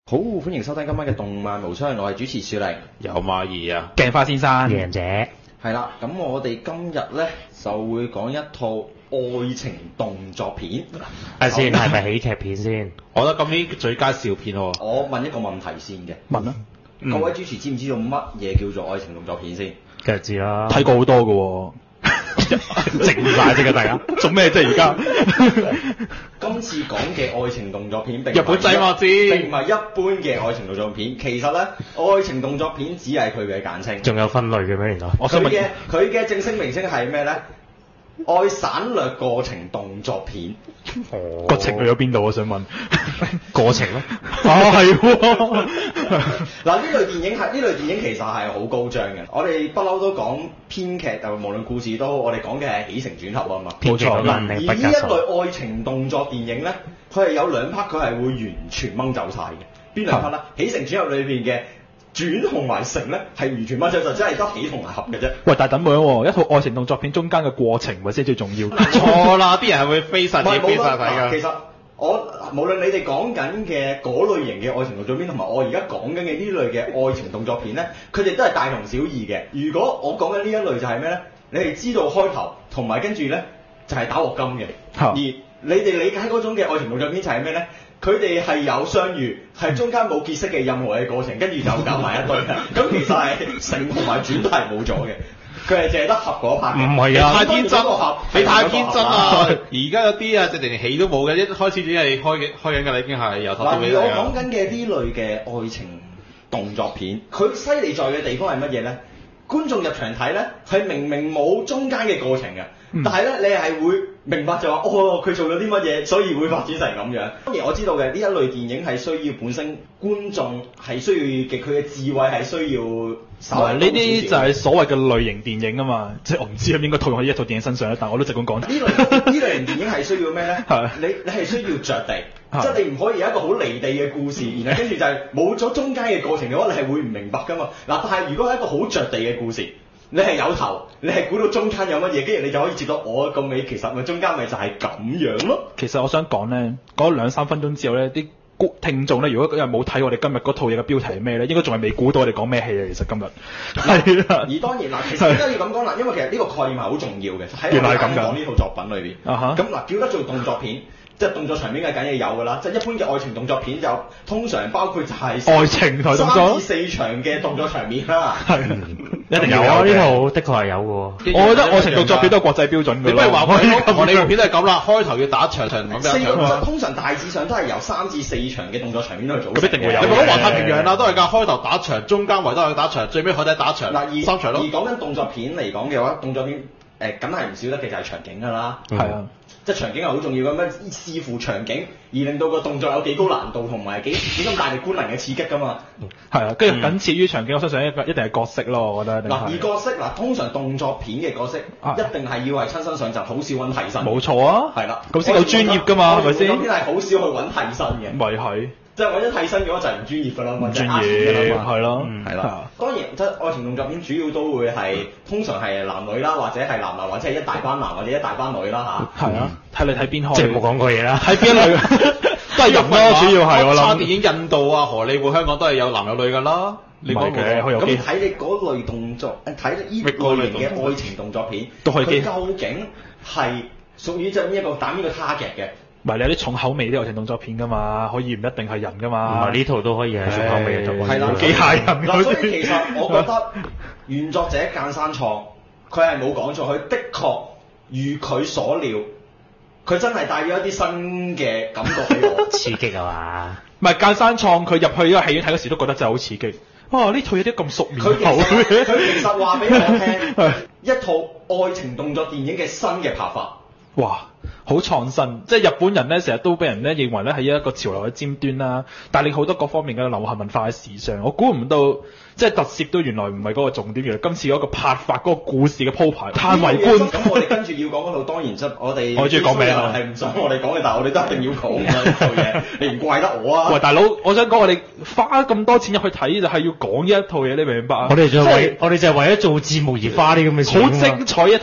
好，歡迎收聽今晚嘅動漫無雙，我係主持小玲， 有馬兒啊， 鏡花先生， 贏者。 係啦，咁我哋今日呢就會講一套愛情動作片。 睇先，係咪喜劇片先？ 我覺得今年最佳笑片喎。 我問一個問題先嘅， 問啦， 各位主持知唔知道乜嘢叫做愛情動作片先？ 梗係知啦。 睇過好多嘅喎，靜晒啫，大家做咩啫？而家今次講嘅愛情動作片並日本仔我知並唔係一般嘅愛情動作片。其實呢，愛情動作片只係佢嘅簡稱。 仲有分類嘅咩？原來佢嘅正式名稱係咩呢？愛省略過程動作片。 個情去咗邊度？我想問過程咯。 係喎。 嗱，呢類電影其實係好高張嘅。我哋不嬲都講編劇，就無論故事都好，我哋講嘅係起承轉合啊嘛。 冇錯。 而呢一類愛情動作電影呢，佢係有兩 part，佢係會完全掹走晒嘅。邊兩 part 呢？起承轉合裏邊嘅轉同埋成咧，係完全掹走，就真係得起同埋合嘅啫。 喂，但係等樣喎，一套愛情動作片中間嘅過程咪先最重要。 錯啦，啲人係會飛晒睇飛晒睇㗎。 其實我無論你哋講緊嘅嗰類型嘅愛情動作片，同埋我而家講緊嘅呢類嘅愛情動作片咧，佢哋都係大同小異嘅。如果我講緊呢一類就係咩咧？你係知道開頭同埋跟住咧就係打鑊金嘅，而你哋理解嗰種嘅愛情動作片就係咩咧？佢哋係有相遇，係中間冇結識嘅任何嘅過程，跟住就搞埋一堆嘅。咁其實係成同埋轉都係冇咗嘅，佢係淨係得合嗰 part。 唔係啊， 太天真喎！你太天真啊！而家有啲啊，直情戲都冇嘅，一開始只係開緊㗎啦，已經係由頭到尾。 嗱，我講緊嘅呢類嘅愛情動作片，佢犀利在嘅地方係乜嘢咧？觀眾入場睇咧，係明明冇中間嘅過程嘅，但係咧你係會明白就話，哦，佢做咗啲乜嘢，所以會發展成咁樣。當然我知道嘅呢一類電影係需要本身觀眾係需要嘅，佢嘅智慧係需要稍微高少少。 呢啲就係所謂嘅類型電影啊嘛，即係我唔知應該套用喺一套電影身上咧，但我都直咁講。呢類型電影係需要咩咧？你係需要着地。即係你唔可以有一個好離地嘅故事，然後跟住就係冇咗中間嘅過程嘅話，你係會唔明白噶嘛？嗱，但係如果係一個好着地嘅故事，你係有頭，你係估到中間有乜嘢，跟住你就可以接到我個尾，其實咪中間咪就係咁樣咯。 其實我想講咧，嗰2-3分鐘之後咧，啲聽眾咧，如果冇睇我哋今日嗰套嘢嘅標題係咩咧，應該仲係未估到我哋講咩戲啊！其實今日係啦。 而當然嗱，其實點解要咁講啦？因為其實呢個概念係好重要嘅，喺我哋講呢套作品裏邊。咁嗱，叫得做動作片。即係動作場面係梗係有㗎啦，即係一般嘅愛情動作片就通常包括就係愛情台動作 3至4場嘅動作場面啦。 係一定有啊！呢套的確係有嘅喎。 我覺得愛情動作片都係國際標準㗎。 你不如話我呢部片都係咁啦，開頭要打一場咁樣。 通常大致上都係由3至4場嘅動作場面去組成。 咁一定會有。 你講環太平洋啦，都係㗎，開頭打一場，中間圍都係打一場，最尾海底打一場。 嗱， 3場咯。 而講緊動作片嚟講嘅話，動作片梗係唔少得嘅就係場景㗎啦。 係啊。 即係場景係好重要嘅，咁樣視乎場景而令到個動作有幾高難度同埋幾咁大力觀能嘅刺激㗎嘛。 係啊，跟住僅次於場景，我相信一定係角色咯，我覺得。 嗱，而角色嗱，通常動作片嘅角色一定係要係親身上陣，好少揾替身。 冇錯啊。 係啦。 咁先好專業㗎嘛，係咪先？ 動作片係好少去揾替身嘅。 咪係。 即係揾咗替身嘅話就係唔專業㗎啦，或者專業係咯， 係啦。當然，即係愛情動作片主要都會係通常係男女啦，或者係男或者係一大班男或者一大班女啦嚇。 係啊，睇你睇邊開。 即係冇講過嘢啦。 睇邊一類都係人咯，主要係我諗。 差電影印度啊、荷里活、香港都係有男有女㗎啦。 你講嘅， 咁睇你嗰類動作，睇呢類型嘅愛情動作片，佢究竟係屬於即係呢個打呢個 target 嘅？ 唔係你有啲重口味啲愛情動作片㗎嘛，可以唔一定係人㗎嘛。 唔係呢套都可以係重口味嘅作品。 係啦， 機械人嗱，所以其實我覺得原作者諫山創佢係冇講錯，佢的確如佢所料，佢真係帶咗一啲新嘅感覺俾我。 刺激啊嘛！ 唔係諫山創佢入去呢個戲院睇嗰時都覺得真係好刺激。哇！呢套有啲咁熟面口嘅。 佢其實話俾我聽，一套愛情動作電影嘅新嘅拍法。 哇！好創新，即係日本人咧，成日都俾人咧認為咧係一個潮流嘅尖端啦，帶領好多各方面嘅流行文化嘅時尚。我估唔到，即係特攝都原來唔係嗰個重點，原來今次嗰個拍法、嗰個故事嘅鋪排嘆為觀。 咁我哋跟住要講嗰套，當然即我哋我中意講咩啊？ 係唔想我哋講嘅，但係我哋都一定要講㗎呢套嘢，你唔怪得我啊！ 喂，大佬，我想講我哋花咁多錢入去睇就係要講呢一套嘢，你明唔明白啊？ 我哋就係為咗做節目而花啲咁嘅錢。 好精彩一套，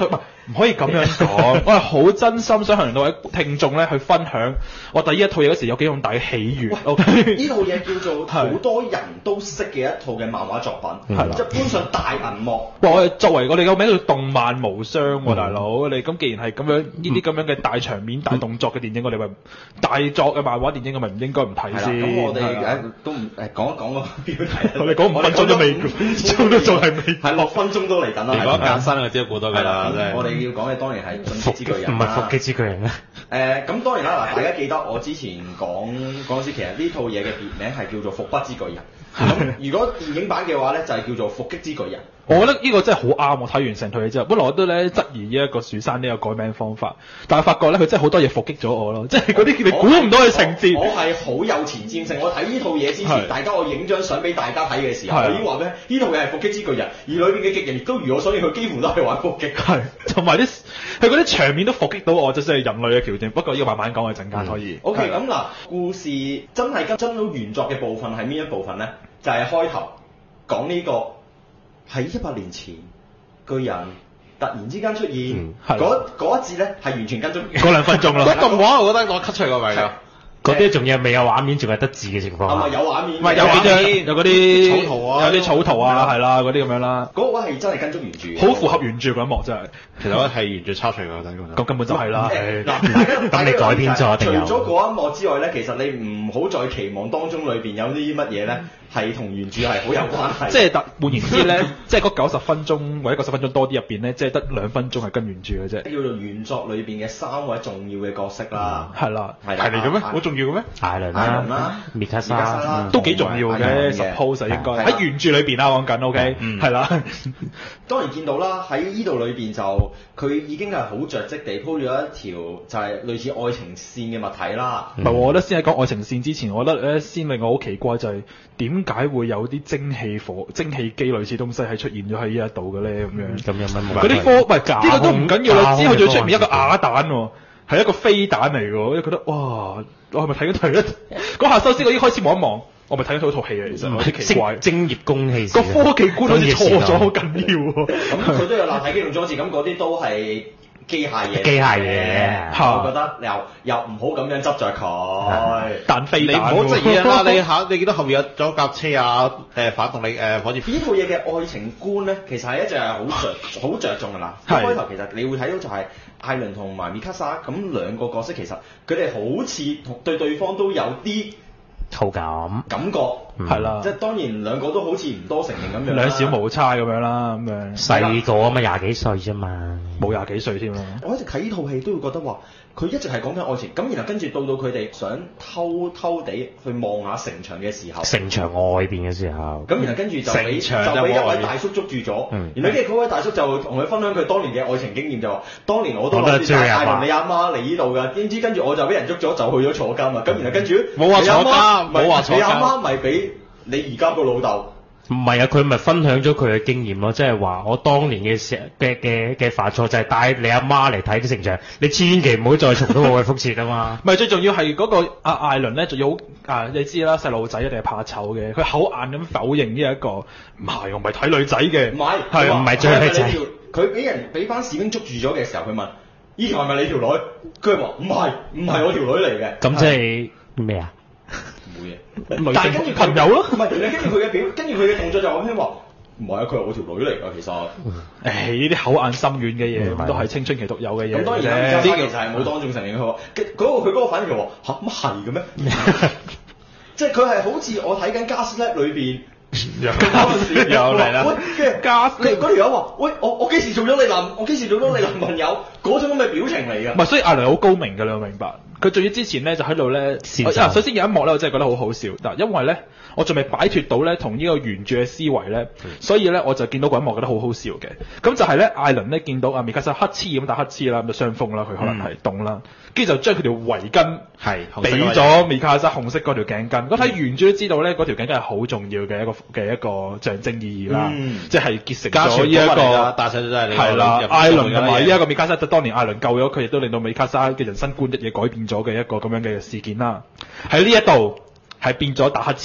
唔可以咁樣講，我係好真心想向各位聽眾咧去分享我睇呢一套嘢嗰時有幾咁大嘅喜悅。OK， 呢套嘢叫做好多人都識嘅一套嘅漫畫作品， 係啦即係搬上大銀幕。 哇！我哋作為我哋個名叫動漫無雙喎，大佬，你咁既然係咁樣呢啲咁樣嘅大場面、大動作嘅電影，我哋咪大作嘅漫畫電影，我咪唔應該唔睇係啦， 先。 咁我哋係啦都唔講一講個標題。 我哋講5分鐘都未，都仲係未。 係6分鐘都嚟緊啦。 如果揀新我知道估到㗎啦，真係。 我哋要講嘅當然係進擊之巨人唔係伏擊之巨人啊！ 咁當然啦，嗱，大家記得我之前講嗰陣時，其實呢套嘢嘅別名係叫做伏筆之巨人。咁如果電影版嘅話咧，就係叫做伏擊之巨人。 我覺得呢個真係好啱，我睇完成套嘢之後，本來我都咧質疑呢一個樹山呢個改名方法，但係發覺咧佢真係好多嘢伏擊咗我咯，即係嗰啲你估唔到嘅情節。 我係好有前瞻性，我睇呢套嘢之前，大家我影張相俾大家睇嘅時候，我已經話咩？呢套嘢係伏擊之巨人，而裏邊嘅極人亦都如我所願，佢幾乎都係玩伏擊。 係，同埋啲佢嗰啲場面都伏擊到我，就算係人類嘅橋段。不過呢個慢慢講，我陣間可以。 OK，咁嗱，故事真係跟到原作嘅部分係邊一部分咧？就係開頭講呢個喺100年前。巨人突然之間出現，嗰一節咧係完全跟足嗰2分鐘咯。 嗰動畫我覺得我 cut 出嚟個位啊， 嗰啲仲要未有畫面，仲係得字嘅情況。 係咪有畫面？ 唔係有幾張，有嗰啲草圖啊， 有啲草圖啊，係啦，嗰啲咁樣啦。 嗰位係真係跟足原著， 好符合原著嗰一幕真係。 其實我係原著抄出嚟㗎，等咁根本就係啦。 嗱， 咁你改編咗定有？ 除咗嗰一幕之外咧，其實你唔好再期望當中裏邊有啲乜嘢咧，係同原著係好有關係。 即係換言之咧，即係嗰90分鐘或者90分鐘多啲入邊咧，即係得2分鐘係跟原著嘅啫。 叫做原作裏邊嘅3位重要嘅角色啦。 係啦， 係嚟嘅咩？好重要嘅咩？ 艾倫啦，米卡莎都幾重要嘅，suppose 應該喺原著裏邊啦，講緊 OK，係啦。 當然見到啦，喺呢度裏邊就佢已經係好着跡地鋪咗一條就係類似愛情線嘅物體啦。 唔係，我覺得先喺講愛情線之前，我覺得咧先令我好奇怪就係點解會有啲蒸汽機類似東西係出現咗喺呢一度嘅咧咁樣。 咁有乜？ 嗰啲科唔係呢個都唔緊要啦，之後仲要出面一個啞彈喎，係一個飛彈嚟嘅，我覺得哇，我係咪睇緊佢咧？嗰下首先我已經開始望一望。我咪睇緊套戲啊，其實有啲奇怪。 精業工器個科技觀好似錯咗，好緊要喎。 咁佢都有立體機動裝置，咁嗰啲都係機械嘢。 機械嘢， 我覺得又唔好咁樣執着佢。 彈飛彈， 你唔好質疑啦！你見到後面有咗架車啊，反動力火箭。 呢套嘢嘅愛情觀咧，其實係一隻係好着重㗎啦。一開頭其實你會睇到就係艾倫同埋米卡莎咁兩個角色，其實佢哋好似對對方都有啲好感覺係啦， 即係當然兩個都好似唔多承認咁樣， 兩小無猜咁樣啦，咁樣細個啊嘛，20幾歲啫嘛， 冇20幾歲添啦。 我一直睇呢套戲都會覺得話，佢一直係講緊愛情，咁然後跟住到佢哋想偷偷地去望下城牆嘅時候， 城牆外邊嘅時候， 咁然後跟住就俾一位大叔捉住咗，然後跟住嗰位大叔就同佢分享佢當年嘅愛情經驗，就話當年我都諗住帶艾倫你阿媽嚟呢度㗎，點知跟住我就俾人捉咗，就去咗坐監啊！咁然後跟住冇話坐監，冇話坐監， 你阿媽咪俾你而家個老豆。 唔係啊，佢咪分享咗佢嘅經驗咯，即係話我當年嘅犯錯就係帶你阿媽嚟睇啲城牆，你千祈唔好再重蹈我嘅覆轍啊嘛。 唔係最重要係嗰個艾倫咧，仲要你知啦，細路仔一定係怕醜嘅，佢口硬咁否認呢一個唔係，我唔係睇女仔嘅， 唔係係唔係追女仔。 佢俾班士兵捉住咗嘅時候，佢問：呢條係咪你條女？佢話唔係我條女嚟嘅。 咁即係咩啊？ 冇嘢， 但係跟住朋友咯， 唔係，跟住佢嘅動作就咁樣話，唔係啊，佢係我條女嚟㗎，其實。 呢啲口硬心軟嘅嘢，都係青春期獨有嘅嘢。 咁當然啦，呢其實係冇當眾承認佢話，佢嗰個反應就話嚇乜係嘅咩？即係佢係好似我睇緊《Gaslit》裏邊。 又嚟啦！ 跟住嗰條友話：喂，我幾時做咗你男朋友？嗰種咁嘅表情嚟㗎。 唔係，所以艾倫好高明㗎，你明白？佢仲要之前咧就喺度咧，首先有一幕咧，我真係覺得好好笑。但因為咧，我仲未擺脱到咧同呢個原著嘅思維咧，所以咧我就見到嗰一幕覺得好好笑嘅。咁就係咧，艾倫咧見到米卡莎乞嗤咁打乞嗤啦，咁就傷風啦，佢可能係凍啦，跟住就將佢條圍巾係俾咗米卡莎紅色嗰條頸巾。我睇原著都知道咧，嗰條頸巾係好重要嘅一個象徵意義啦，即係結成咗呢一個大細都係你係啦，艾倫同埋呢一個米卡莎，當年艾倫救咗佢，亦都令到米卡莎嘅人生觀一嘢改變咗嘅一個咁樣嘅事件啦。喺呢一度係變咗打乞嗤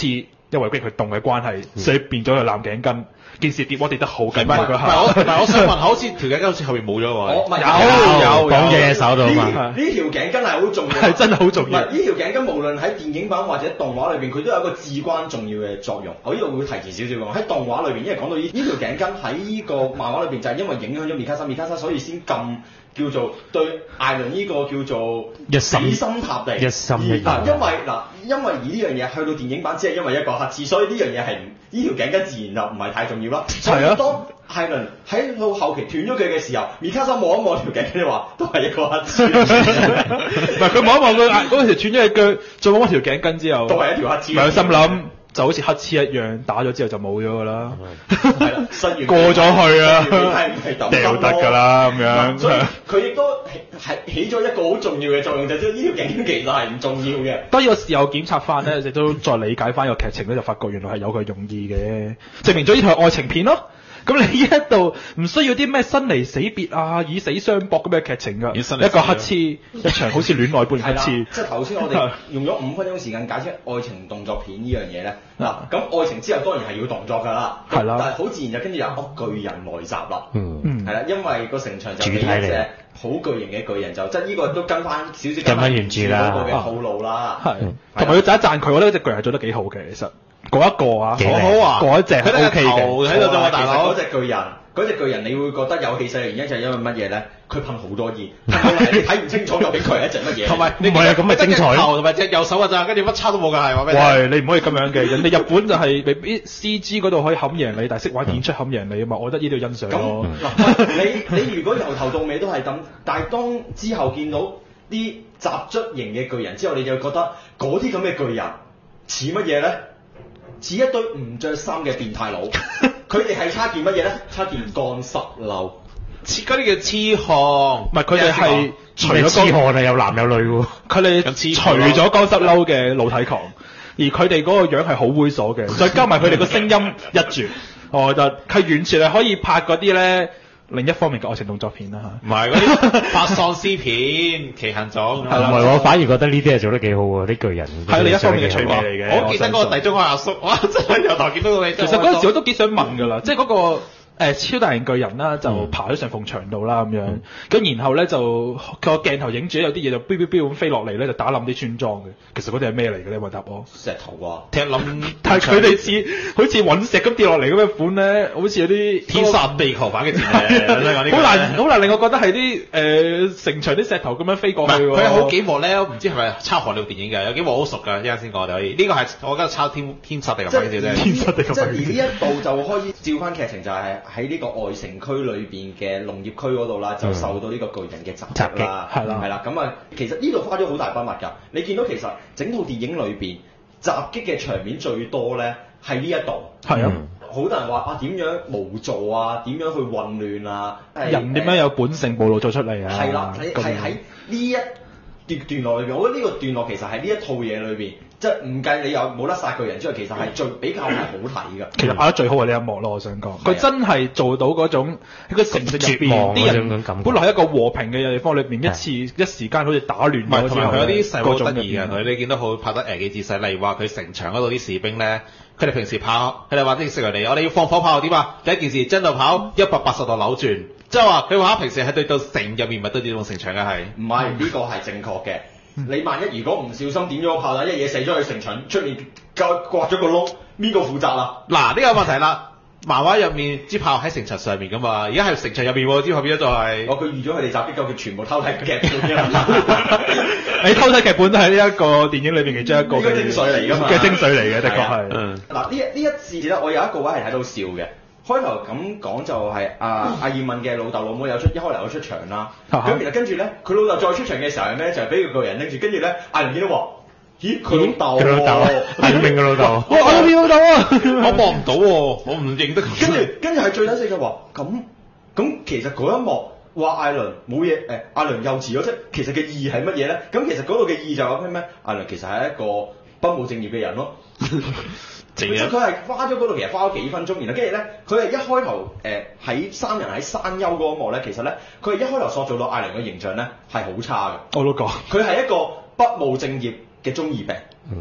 因為佢凍嘅關係，所以變咗個藍頸巾。件事跌得好緊要嗰下。 我想問，好似條頸巾好似後面冇咗喎。 有綁隻手度嘛。 呢條頸巾係好重要， 係真係好重要。 呢條頸巾無論喺電影版或者動畫裏邊，佢都有一個至關重要嘅作用。我呢度會提前少少講，喺動畫裏邊，因為講到呢條頸巾喺呢個漫畫裏邊就係因為影響咗米卡莎，所以先咁叫做對艾倫呢個叫做死心塌地。因為而呢樣嘢去到電影版只係因為一個黑字，所以呢樣嘢係呢條頸巾自然就唔係太重要啦。所以當艾倫喺到後期斷咗佢嘅時候，米卡莎望一望條頸巾話都係一個黑字。唔係佢望一望佢嗰時斷咗隻腳，再望一條頸巾之後， 都係一條黑字。 咪心諗就好似黑黐一樣，打咗之後就冇咗㗎啦。 係啦，失完過咗去啊， 掉得㗎啦咁樣。 所以佢亦都係起咗一個好重要嘅作用，就係呢條頸巾其實係唔重要嘅。 當然我事後檢查翻咧，亦都再理解翻個劇情咧，就發覺原來係有佢用意嘅，證明咗呢套係愛情片咯。咁你呢一度唔需要啲咩生離死別啊、以死相搏咁嘅劇情㗎，一個黑黐，一場好似戀愛般黑黐。 即係頭先我哋用咗5分鐘時間解釋愛情動作片呢樣嘢咧。嗱，咁愛情之後當然係要動作㗎啦。係啦。但係好自然就跟住有巨人來襲啦。係啦，因為個城牆就俾一隻好巨型嘅巨人就，即係呢個都跟翻少少跟翻原著嗰個嘅套路啦。係。 同埋要讚一讚佢，我覺得隻巨人係做得幾好嘅，其實。嗰一個啊， 好啊， 嗰一隻係 OK 嘅。 喺度啫，大佬。 嗰隻巨人，你會覺得有氣勢嘅原因就係因為乜嘢咧？佢噴好多煙，你睇唔清楚究竟佢係一隻乜嘢。同埋唔係啊，咁咪精彩咯。 同埋隻右手啊咋，跟住乜叉都冇㗎，係話咩？ 喂，你唔可以咁樣嘅。人哋日本就係未必 CG 嗰度可以冚贏你，但係識玩演出冚贏你啊嘛。我覺得呢度欣賞咯。 你如果由頭到尾都係咁，但係當之後見到啲雜卒型嘅巨人之後，你就覺得嗰啲咁嘅巨人似乜嘢咧？似一堆唔着衫嘅變態佬，佢哋係差件乜嘢咧？差件乾濕褸， 似嗰啲叫痴漢， 唔係佢哋係除咗痴漢啊，有男有女喎。 佢哋除咗乾濕褸嘅露體狂，而佢哋嗰個樣係好猥瑣嘅，再加埋佢哋個聲音一絕，我覺得佢完全係可以拍嗰啲咧。另一方面嘅愛情動作片啦嚇， 唔係嗰啲拍喪屍片、奇行種， 係啦，我反而覺得呢啲係做得幾好喎，啲巨人係另一方面嘅趣味嚟嘅。 我記得嗰個地中海阿叔，哇！真係由頭見到你。 其實嗰陣時我都幾想問㗎啦，即係嗰個。超大型巨人啦，就爬咗上埲牆度啦咁樣，咁然後咧就個鏡頭影住有啲嘢就飆飆飆咁飛落嚟咧，就打冧啲村莊嘅。其實嗰啲係咩嚟嘅咧？問答我。 石頭啊！ 踢冧， 但係佢哋似好似隕石咁跌落嚟咁嘅款咧，好似有啲天殺地球版嘅戰嘅。 好難令我覺得係啲城牆啲石頭咁樣飛過去喎。 佢有好幾幕咧，唔知係咪抄韓國電影嘅？有幾幕好熟㗎，一陣先講就可以。呢個係我覺得抄天殺地球版嘅啫。 天殺地球版。 即係而呢一度就開始照翻劇情，就係喺呢個外城區裏邊嘅農業區嗰度啦，就受到呢個巨人嘅襲擊啦，係啦，咁啊，其實呢度花咗好大筆墨㗎。你見到其實整套電影裏邊襲擊嘅場面最多咧，係呢一度。係啊，好多人話啊點樣無助啊，點樣去混亂啊， 人點樣有本性暴露咗出嚟啊？ 係啦，係喺呢一段落裏邊，我覺得呢個段落其實係呢一套嘢裏邊。即係唔計你有冇得殺巨人之外，其實係比較係好睇㗎。其實拍得最好係呢一幕咯，我想講。佢真係做到嗰種喺個城市入邊啲人，本來係一個和平嘅地方裏邊，一時間好似打亂咗。 同埋佢有啲細好得意嘅，佢你見到好拍得幾仔細。例如話佢城牆嗰度啲士兵咧，佢哋平時跑，佢哋話啲食人哋，我哋要放火炮點啊？第一件事真度跑180度扭轉，即係話佢話平時係對到城入面，唔係對住棟城牆嘅係。唔係呢個係正確嘅。你萬一如果唔小心點咗個炮彈，一嘢射咗去城牆出面，刮咗個窿，邊個負責啊？嗱，呢個問題啦，漫畫入面支炮喺城牆上面噶嘛，而家係城牆入面喎，之後變咗就係。佢預咗佢哋襲擊，佢全部偷睇劇本㗎。你偷睇劇本都係呢一個電影裏邊其中一個嘅精髓嚟㗎嘛？嘅精髓嚟嘅，的確係。嗱，呢一節咧，我有一個位係睇到笑嘅。開頭咁講就係阿葉問嘅老豆老母一開頭有出場啦，咁然後跟住咧佢老豆再出場嘅時候係咩？就係俾個巨人拎住，跟住咧艾倫見到話：咦，佢老豆喎，係明嘅老豆，我老豆啊，我望唔到喎，我唔認得佢。跟住係最撚死嘅話，咁其實嗰一幕話艾倫冇嘢，艾倫幼稚咗啫。其實嘅意義係乜嘢咧？咁其實嗰度嘅意義就係咩？艾倫其實係一個不務正業嘅人咯。佢係花咗嗰度，其實花咗幾分鐘，然後跟住咧，佢係一開頭喺三人喺山丘嗰一幕咧，其實咧，佢係一開頭塑造到艾倫嘅形象咧係好差嘅。我都講，佢係一個不務正業嘅中二病。係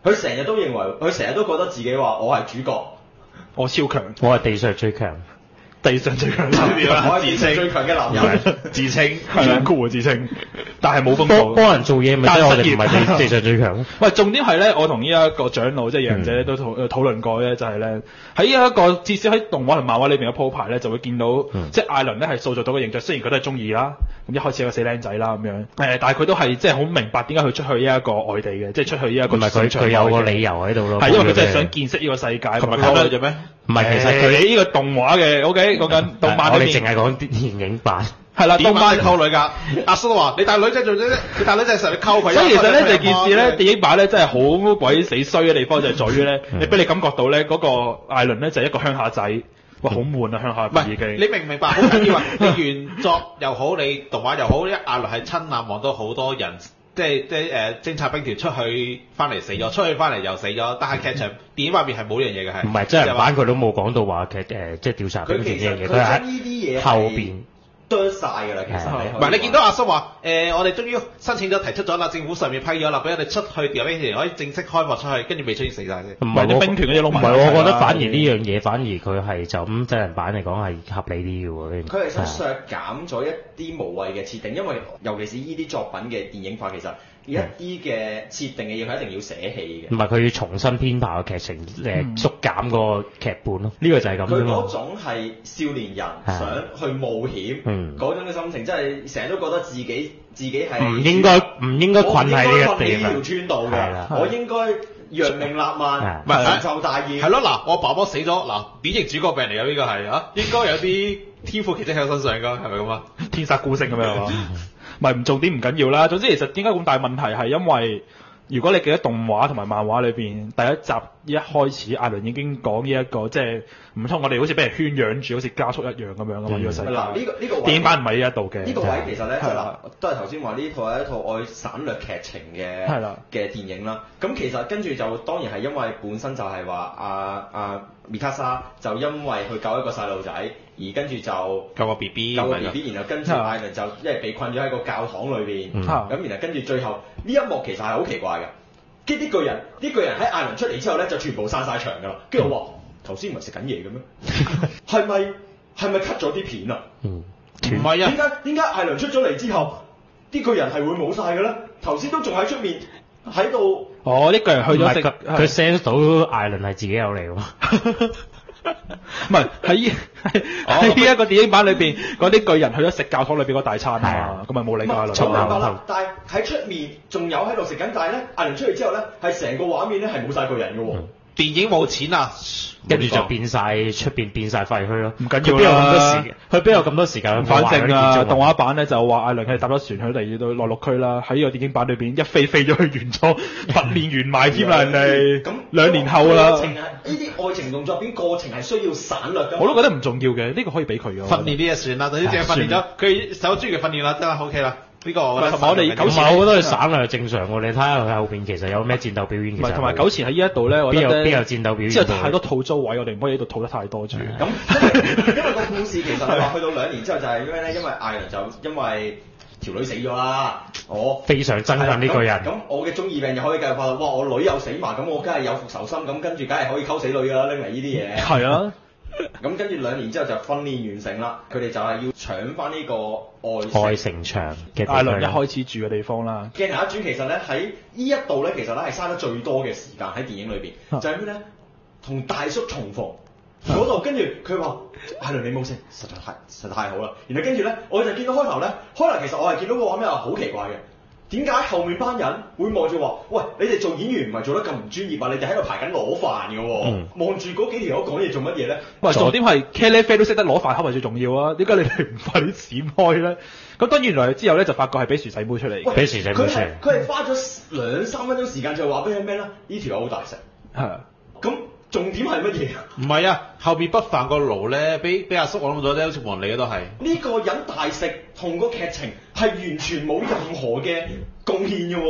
佢成日都認為，佢成日都覺得自己話我係主角， 我超強， 我係地上最強。 地上最強， 我係地上最強嘅男人， 自稱係啊，酷啊自稱，但係冇風度。 幫人做嘢咪即係我哋唔係地上最強。 喂，重點係咧，我同呢一個長老即係楊姐咧都討論過咧，就係咧喺呢一個至少喺動畫同漫畫裏邊嘅鋪排咧，就會見到即係艾倫咧係塑造到個形象，雖然佢都係中意啦，咁一開始係個死僆仔啦咁樣，但係佢都係即係好明白點解佢出去呢一個外地嘅，即係出去呢一個。 唔係佢有個理由喺度咯。 係因為佢真係想見識呢個世界。 同埋溝女啫咩？ 唔係，其實佢呢個動畫嘅 OK 講緊動漫裏邊。 我哋淨係講電影版。 係啦，動漫溝女㗎。阿叔都話：你帶女仔做啫，你帶女仔成日溝佢。 所以其實咧，就件事咧，電影版咧真係好鬼死衰嘅地方就係在於咧，你俾你感覺到咧嗰個艾倫咧就係一個鄉下仔，哇好悶啊鄉下仔已經。 你明唔明白？好緊要啊！你原作又好，你動畫又好，呢艾倫係親眼望到好多人。即係偵察兵團出去翻嚟死咗，出去翻嚟又死咗。但係劇場電影畫面係冇呢樣嘢嘅，係唔係真人版佢都冇講到話即係調查兵團呢樣嘢，佢喺後邊啄晒㗎啦。其實唔係你見到阿叔話我哋終於申請咗提出咗啦，政府上面批咗啦，俾我哋出去調兵團可以正式開放出去，跟住未出現死晒啫。 唔係啲兵團嗰啲窿埋。 唔係，我覺得反而呢樣嘢，反而佢係就咁真人版嚟講係合理啲嘅喎。 佢係想削減咗一啲無謂嘅設定，因為尤其是呢啲作品嘅電影化，其實一啲嘅設定嘅嘢佢一定要捨棄嘅。 唔係佢要重新編排個劇情，縮減個劇本咯。呢個就係咁啫嘛。 佢嗰種係少年人想去冒險嗰種嘅心情，即係成日都覺得自己係唔應該困喺呢個地呢條村度嘅，我應該揚名立萬，成就大業。 係咯，嗱，我爸爸死咗，嗱，典型主角病嚟嘅呢個係啊，應該有啲天賦奇蹟喺我身上㗎，係咪咁啊？ 天煞孤星咁樣係嘛？唔係唔重點唔緊要啦。總之其實點解咁大問題係因為如果你記得動畫同埋漫畫裏邊第一集一開始，艾倫已經講呢一個即係唔通我哋好似俾人圈養住，好似加速一樣咁樣㗎嘛？呢個世界。 嗱呢個電影版唔係呢一度嘅。 呢個位其實咧都係頭先話呢套係一套愛省略劇情嘅電影啦。咁其實跟住就當然係因為本身就係話阿米卡莎就因為去救一個細路仔，而跟住就救個 BB， 然後跟住艾倫就因為被困咗喺個教堂裏邊，咁然後跟住最後呢一幕其實係好奇怪嘅。跟呢個人喺艾倫出嚟之後咧就全部散晒場㗎啦。跟住我話頭先唔係食緊嘢嘅咩？係咪 cut 咗啲片啊？ 唔係啊。 點解艾倫出咗嚟之後，呢個人係會冇晒嘅咧？頭先都仲喺出面喺度。 哦，呢個人去咗食， 佢 sense 到艾倫係自己有嚟喎。 唔係喺呢一個電影版裏邊，嗰啲巨人去咗食教堂裏邊個大餐啊嘛，咁咪冇理艾倫。 明白啦，但係喺出面仲有喺度食緊，但係咧艾倫出嚟之後咧，係成個畫面咧係冇晒巨人嘅喎。 電影冇錢啊， 跟住就變晒出邊變晒廢墟咯。 唔緊要啦， 佢邊有咁多時間？ 反正啊，動畫版咧就話艾倫係搭咗船去嚟到內陸區啦。喺呢個電影版裏邊一飛咗去原裝訓練完埋添啦，人哋咁2年後啦。 呢啲愛情動作片過程係需要省略㗎。 我都覺得唔重要嘅，呢個可以俾佢嘅。 訓練啲嘢算啦，等啲正訓練咗，佢手專業訓練啦，得啦 OK 啦。呢個同埋我哋九前，我覺得佢省略係正常喎。你睇下佢後邊其實有咩戰鬥表演。唔係， 同埋九前喺呢一度咧，我覺得邊有戰鬥表演？ 之後太多套租位，我哋唔可以喺度套得太多住。 咁因為個故事其實你話去到2年之後就係咩咧？因為艾倫就因為條女死咗啦，我非常憎恨呢個人。 咁我嘅中二病又可以繼續發，哇！我女又死埋，咁我梗係有復仇心，咁跟住梗係可以溝死女㗎啦，拎嚟呢啲嘢。 係啊。 咁跟住2年之後就訓練完成啦，佢哋就係要搶翻呢個愛城牆嘅艾倫一開始住嘅地方啦。 鏡頭一轉，其實咧喺呢一度咧，其實咧係嘥得最多嘅時間喺電影裏邊，就係咩咧？同大叔重逢嗰度，跟住佢話：艾倫你冇事，實在太好啦。然後跟住咧，我就見到開頭其實我係見到個畫面係好奇怪嘅。點解後面班人會望住話：喂，你哋做演員唔係做得咁唔專業啊！你哋喺度排緊攞飯嘅喎，望住嗰幾條友講嘢做乜嘢咧？ 喂，重點係茄喱啡都識得攞飯盒係最重要啊！點解你哋唔快啲閃開咧？咁當然來之後咧，就發覺係俾薯仔妹出嚟， 俾薯仔妹出嚟。 佢係花咗2-3分鐘時間就話俾佢咩咧？呢條友好大食。係。咁重點係乜嘢？ 唔係啊，後邊不飯個爐咧，俾阿叔我諗咗咧，好似黃你嘅都係。 呢個人大食同個劇情係完全冇任何嘅貢獻嘅喎。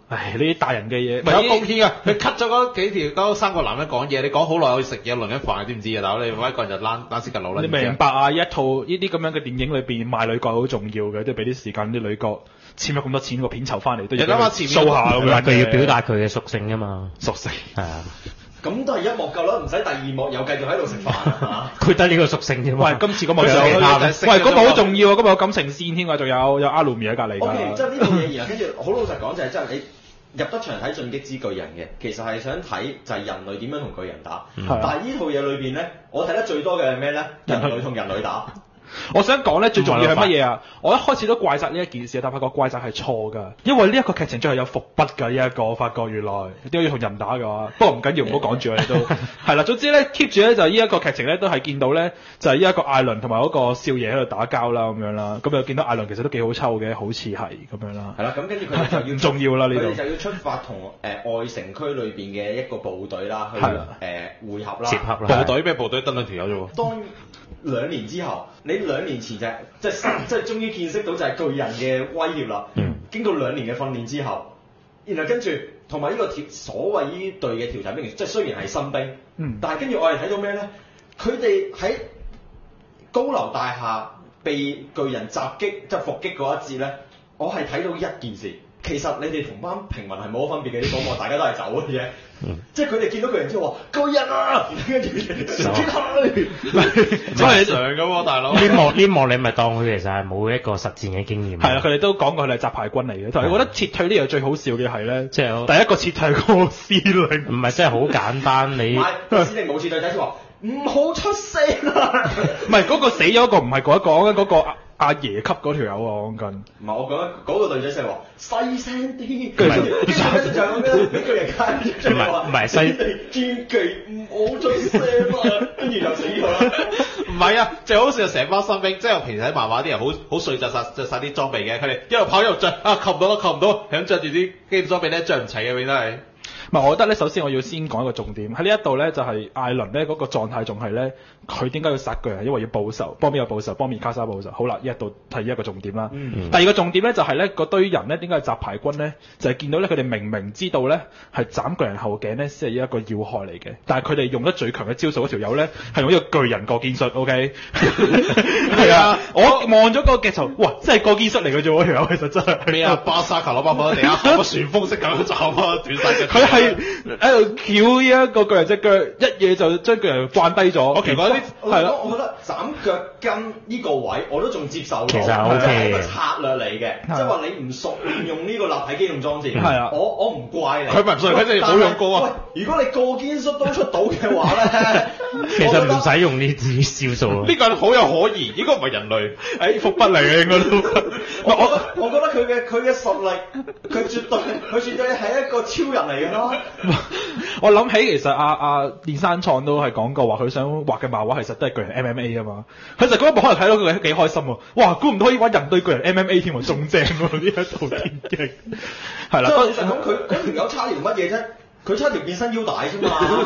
唉，呢啲大人嘅嘢唔係有貢獻㗎，佢 cut 咗嗰三個男人講嘢，你講好耐，我要食嘢輪緊飯，知唔知啊？大佬，你揾一個人就躝絲格佬啦。 你明白啊？一套呢啲咁樣嘅電影裏邊賣女角好重要嘅，即係俾啲時間啲女角簽咗咁多錢個片酬翻嚟，都要你諗下前面 show 下咁樣。 佢要表達佢嘅屬性㗎嘛， 屬性係啊。 咁都係一幕夠啦，唔使第二幕又繼續喺度食飯啊！ 佢得呢個屬性啫嘛。 喂，今次嗰幕佢有其他嘅喂，嗰幕好重要啊！嗰幕有感情線添啊，仲有阿魯米喺隔離㗎。 OK，即係呢套嘢，然後跟住好老實講就係，即係你入得場睇《進擊之巨人》嘅，其實係想睇就係人類點樣同巨人打。但係呢套嘢裏邊咧，我睇得最多嘅係咩咧？人類同人類打。 我想講咧，最重要係乜嘢啊？我一開始都怪責呢一件事，但發覺怪責係錯㗎，因為呢一個劇情最後有伏筆㗎。呢一個我發覺原來點解要同人打嘅話，不過唔緊要，唔好講住我哋都係啦。總之咧 keep 住咧就呢一個劇情咧都係見到咧就係呢一個艾倫同埋嗰個少爺喺度打交啦咁樣啦，咁又見到艾倫其實都幾好抽嘅，好似係咁樣啦。 係啦，咁跟住佢哋就要唔重要啦呢度。 佢哋就要出發同外城區裏邊嘅一個部隊啦，去會合啦。 接合啦。 部隊咩部隊得兩條友啫喎。 當2年之後，你2年前即係終於見識到就係巨人嘅威脅啦。經過2年嘅訓練之後，然後跟住同埋呢個所謂呢隊嘅調查兵員，即係雖然係新兵，但係跟住我哋睇到咩咧？佢哋喺高樓大廈被巨人襲擊即係伏擊嗰一節咧，我係睇到一件事。其實你哋同班平民係冇乜分別嘅，啲廣播大家都係走嘅啫。即係佢哋見到巨人之後話巨人啊，跟住食佢， 真係常嘅喎，大佬。 呢幕你咪當佢其實係冇一個實戰嘅經驗。 係啦，佢哋都講過佢哋係雜牌軍嚟嘅。同埋我覺得撤退呢樣最好笑嘅係咧， 即係第一個撤退嗰個司令， 唔係真係好簡單，你司令冇撤退仔先話唔好出聲啊！ 唔係嗰個死咗個唔係嗰一個，我講緊嗰個阿爺級嗰條友啊，我講緊。 唔係我講緊嗰個女仔成日話細聲啲，跟住就係咁樣俾巨人街， 唔係細堅記唔好出聲啊，跟住就死咗啦。 唔係啊，最好笑就成班新兵，即係我平時睇漫畫啲人好碎著晒啲裝備嘅，佢哋一路跑一路着，扣唔到，係咁着住啲機動裝備咧，着唔齊嘅永遠都係。 唔係，我覺得咧，首先我要先講一個重點喺呢一度咧，就係艾倫咧嗰個狀態仲係咧，佢點解要殺巨人？因為要報仇，幫邊個報仇？幫米卡莎報仇。好啦，呢一度睇一個重點啦。第二個重點咧就係咧嗰堆人咧點解係雜牌軍咧？就係見到咧佢哋明明知道咧係斬巨人後頸咧先係一個要害嚟嘅，但係佢哋用得最強嘅招數嗰條友咧係用呢個巨人過肩術。OK， 係啊，我望咗個鏡頭，哇，真係過肩術嚟嘅啫喎，條友其實真係。 咩啊？巴沙卡攞把火地下，個旋風式咁斬啊，斷晒嘅。 佢係喺度撬呢一個巨人隻腳，一嘢就將巨人慣低咗。我其實啲係啦， 我覺得斬腳筋呢個位我都仲接受到， 其實 OK 係一個策略嚟嘅，即係話你唔熟練用呢個立體機動裝置， 係啊， 我唔怪你。 佢咪唔熟，佢真係冇用過啊！ 喂，如果你過肩摔都出到嘅話咧， 其實唔使用呢啲招數咯。 呢個好有可疑，應該唔係人類， 伏筆嚟嘅應該都。 我覺得佢嘅實力，佢絕對係一個超人嚟嘅咯。 我諗起其實阿電山創都係講過話，佢想畫嘅漫畫其實都係巨人 MMA 啊嘛。佢就嗰一幕可能睇到佢幾開心喎。哇！估唔到可以玩人對巨人 MMA 添喎，仲正喎呢一套電影。係啦， 即係老實講，佢嗰條友差條乜嘢啫？佢差條變身腰帶啫嘛。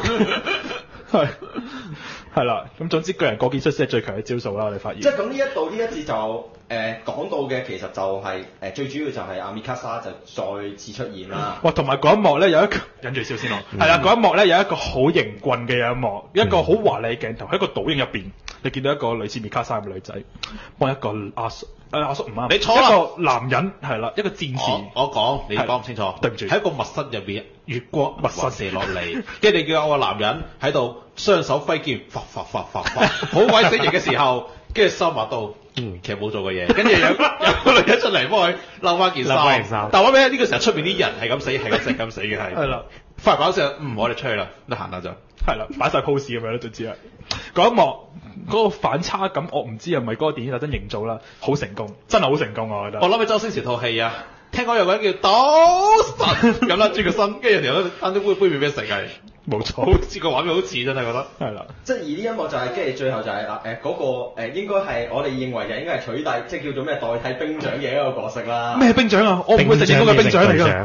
係啦，咁總之巨人過肩摔先係最強嘅招數啦。我哋發現。 即係咁呢一節就講到嘅其實就係最主要就係阿米卡莎就再次出現啦。 哇！同埋嗰一幕咧有一個忍住笑先咯。係啦，嗰一幕咧有一個好型棍嘅一幕，一個好華麗嘅鏡頭喺個倒影入邊，你見到一個類似米卡莎嘅女仔幫一個阿叔唔啱， 你錯啦， 一個男人係啦，一個戰士。 我講你講唔清楚， 對唔住， 喺一個密室入邊，月光密室射落嚟，跟住你叫我個男人喺度雙手揮劍，發，好鬼死型嘅時候，跟住收埋到。其實冇做過嘢，跟住有個女人出嚟幫佢摟翻件衫。但係我俾呢個時候出面啲人係咁死，係咁死嘅係。係啦，快跑時我哋出去啦，得閒啦就。 係啦，擺晒 pose 咁樣啦，總之係嗰一幕嗰個反差感，我唔知係咪嗰個電影特登營造啦，好成功，真係好成功我覺得。 我諗起周星馳套戲啊，聽講有個人叫賭神咁啦，轉個身，跟住條友攤啲杯麵俾食係。 冇錯， 好似個畫面好似真係覺得係啦。 即係而呢一幕就係跟住最後就係嗰個應該係我哋認為就應該係取代，即係叫做咩代替兵長嘅一個角色啦。 咩兵長啊？我唔會承認嗰個兵長嚟㗎。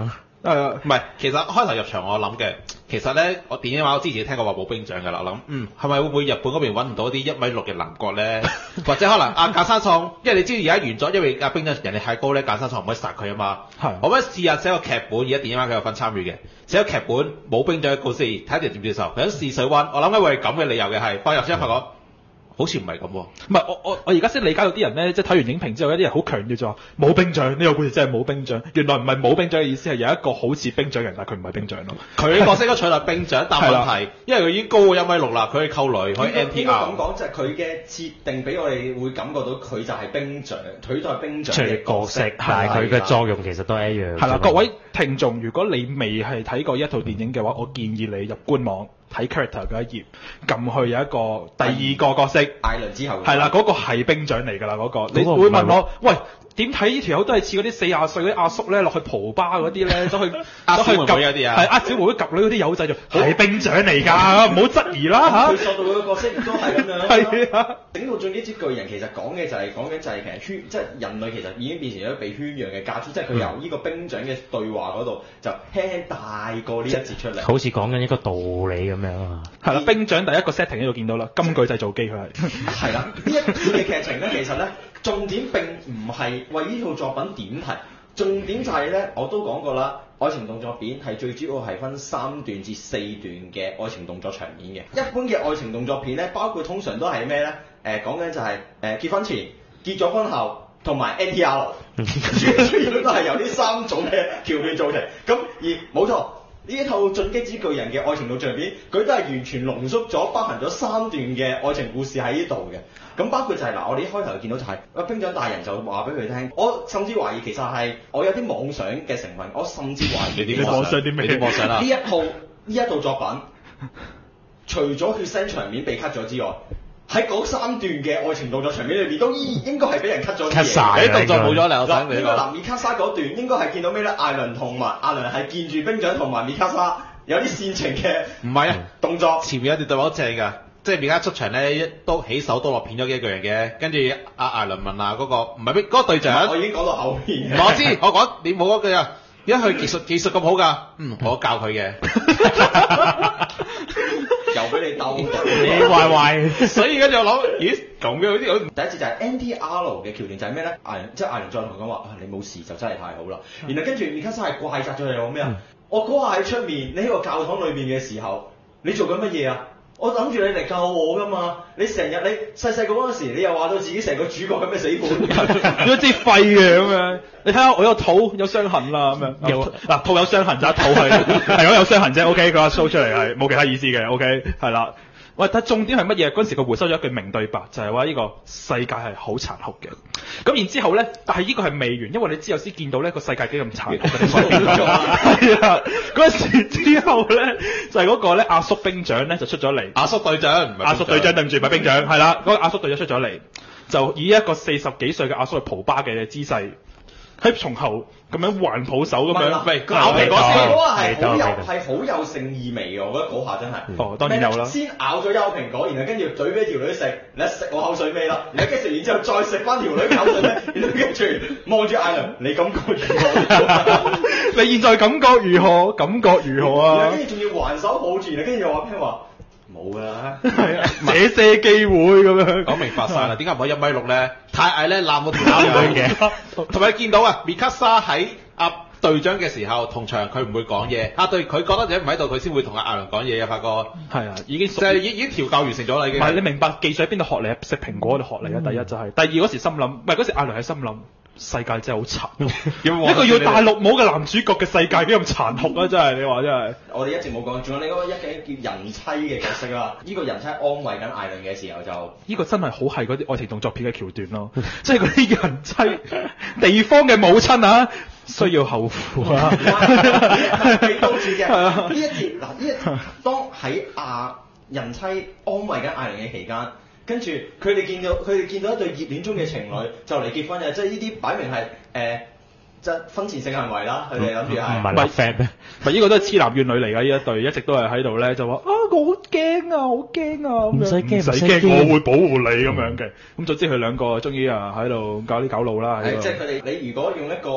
唔係，其實開頭入場我諗嘅，其實咧我電影話我之前聽過話冇兵長㗎啦，我諗係咪會唔會日本嗰邊揾唔到啲1.6米嘅稜角咧？或者可能賈山創，因為你知而家完咗，因為阿兵長人哋太高咧，賈山創唔可以殺佢啊嘛。 係我覺得試下寫個劇本，而家電影話佢有份參與嘅，寫個劇本冇兵長嘅故事，睇下人接唔接受。佢想試水溫，我諗緊會係咁嘅理由嘅係，放入先發覺。好似唔係咁喎， 唔係我而家先理解到啲人咧，即係睇完影評之後，有啲人好強調就話冇兵長，呢個故事真係冇兵長。原來唔係冇兵長嘅意思係有一個好似兵長人，但係佢唔係兵長咯。 佢角色都取代兵長，但問題因為佢已經高過1.6米啦，佢可以溝女，可以 NTR。 應該咁講，就係佢嘅設定俾我哋會感覺到佢就係兵長，取代兵長嘅角色， 但係佢嘅作用其實都係一樣。 係啦，各位聽眾，如果你未係睇過一套電影嘅話，我建議你入官網睇 character 嗰一頁，撳去有一個第二個角色艾倫之後係啦，嗰個係兵長嚟㗎啦，嗰個你會問我，喂，點睇呢條友都係似嗰啲40歲嗰啲阿叔咧，落去蒲吧嗰啲咧，走去小妹妹嗰啲啊， 係小妹妹及女嗰啲友仔就係兵長嚟㗎，唔好質疑啦嚇。 佢塑到佢嘅角色亦都係咁樣。 係啊， 整到進擊之巨人其實講緊就係其實即係人類其實已經變成咗被圈養嘅家畜，即係佢由呢個兵長嘅對話嗰度就輕輕帶過呢一節出嚟， 好似講緊一個道理咁樣啊。 係啦，兵長第一個 setting 喺度見到啦，金句製造機佢係。 係啦，呢一段嘅劇情咧，其實咧重點並唔係為呢套作品點題，重點就係咧我都講過啦，愛情動作片係最主要係分3段至4段嘅愛情動作場面嘅。一般嘅愛情動作片咧，包括通常都係咩咧？講緊就係結婚前、結咗婚後同埋 NTR，主要都係由呢3種嘅橋段造成。咁而冇錯。呢一套《進擊之巨人》嘅愛情動作片，佢都係完全濃縮咗、包含咗3段嘅愛情故事喺呢度嘅。咁包括就係我哋一開頭見到就係兵長大人就話俾佢聽，我甚至懷疑其實係我有啲妄想嘅成分，我甚至懷疑你妄想啲咩？ 妄想啦！ 呢一套作品，除咗血腥場面被 cut 咗之外，喺嗰3段嘅愛情動作場面裏邊，都應該係俾人 cut 咗啲嘢。 啲動作冇咗啦，我睇你應該米卡莎嗰段應該係見到咩咧？艾倫係見住兵長同埋米卡莎有啲煽情嘅唔係啊動作。 前面有段對話好正㗎，即係而家出場咧一刀起手刀落片咗幾個人嘅，跟住艾倫問嗰個唔係嗰個隊長， 我已經講到後面。 我知，我講你冇嗰句啊，因為佢技術咁好㗎，我教佢嘅。 又俾你鬥， 你壞， 所以跟住我諗，咦咁嘅好似第一次就係 NTR 嘅橋段就係咩咧？艾倫再同佢講話，你冇事就真係太好啦。然後跟住米卡莎係怪責咗你講咩啊？我嗰下喺出面，你喺個教堂裏邊嘅時候，你做緊乜嘢啊？我諗住你嚟救我㗎嘛！你成日你細細個嗰陣時，你又話到自己成個主角咁嘅死款， 有啲廢嘅咁樣。你睇下我個肚有傷痕啦咁樣。嗱肚有傷痕就一肚係有傷痕啫。OK，佢話 show 出嚟係冇其他意思嘅。OK，係啦。喂，但重點係乜嘢？嗰陣時佢回收咗一句名對白，就係話呢個世界係好殘酷嘅。咁然之後咧，但係呢個係未完，因為你之後先見到呢個世界幾咁殘酷嘅。係啊，嗰陣時之後咧，就係嗰個咧阿叔兵長咧就出咗嚟。 阿叔隊長唔係阿叔隊長對唔住，唔係兵長，係啦，嗰個阿叔隊長出咗嚟，就以一個40幾歲嘅阿叔去蒲吧嘅姿勢。喺從後咁樣環抱手咁樣， 喂，咬蘋果先， 嗰個係好有性意味嘅，我覺得嗰下真係。 哦，當然有啦。 先咬咗優蘋果，然後跟住嘴俾條女食，你食我口水尾啦，然後跟住食完之後再食翻條女口水尾，然後跟住望住艾倫，你感覺如何？ 你現在感覺如何？感覺如何啊？ 跟住仲要還手抱住，然後跟住又話咩話？冇㗎啦， 係啊，這些機會咁樣講明白晒啦。點解唔可以1.6米咧？太矮咧，攬到條啱嘅。同埋見到啊，米卡莎喺隊長嘅時候同場，佢唔會講嘢。對，佢覺得自己唔喺度，佢先會同艾倫講嘢嘅。發覺係啊，已經就係已經調教完成咗啦。已經唔係你明白技術喺邊度學嚟？食蘋果度學嚟啊！第一就係，第二嗰時心諗，唔係嗰時艾倫喺心諗。世界真係好殘，一個要戴綠帽嘅男主角嘅世界幾咁殘酷啊！真係你話真係。我哋一直冇講，仲有你嗰個一叫人妻嘅角色啦。呢個人妻安慰緊艾倫嘅時候就，呢個真係好係嗰啲愛情動作片嘅橋段咯。即係嗰啲人妻地方嘅母親啊，需要後父啊。 俾刀住嘅呢一節嗱，呢一節當喺人妻安慰緊艾倫嘅期間。跟住佢哋見到一對熱戀中嘅情侶就嚟結婚嘅，即係呢啲擺明係即係婚前性行為啦。佢哋諗住係唔係 friend 咩？ 唔係呢個都係痴男怨女嚟㗎。呢一對一直都係喺度咧，就話我好驚啊，好驚啊！唔使驚，我會保護你咁樣嘅。咁總之佢兩個終於喺度搞啲搞路啦。 即係佢哋你如果用一個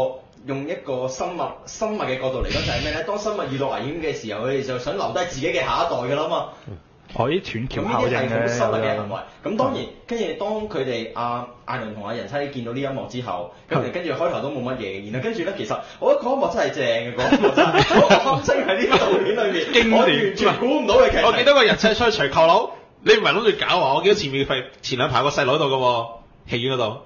用一個生物嘅角度嚟講就係咩咧？當生物遇到危險嘅時候，佢哋就想留低自己嘅下一代㗎啦嘛。 可以斷橋咁呢啲係效應嘅好生物嘅行為。咁當然，跟住當佢哋艾倫同阿人妻見到呢一幕之後，跟住開頭都冇乜嘢，然後跟住咧，其實我覺得嗰一幕真係正嘅，嗰一幕真係嗰個堪稱喺呢個導片裏面， 經典我完全估唔到嘅劇情。 我記得個人妻出去除扣佬，你唔係諗住搞啊？我記得前兩排個細佬喺度嘅喎，戲院嗰度。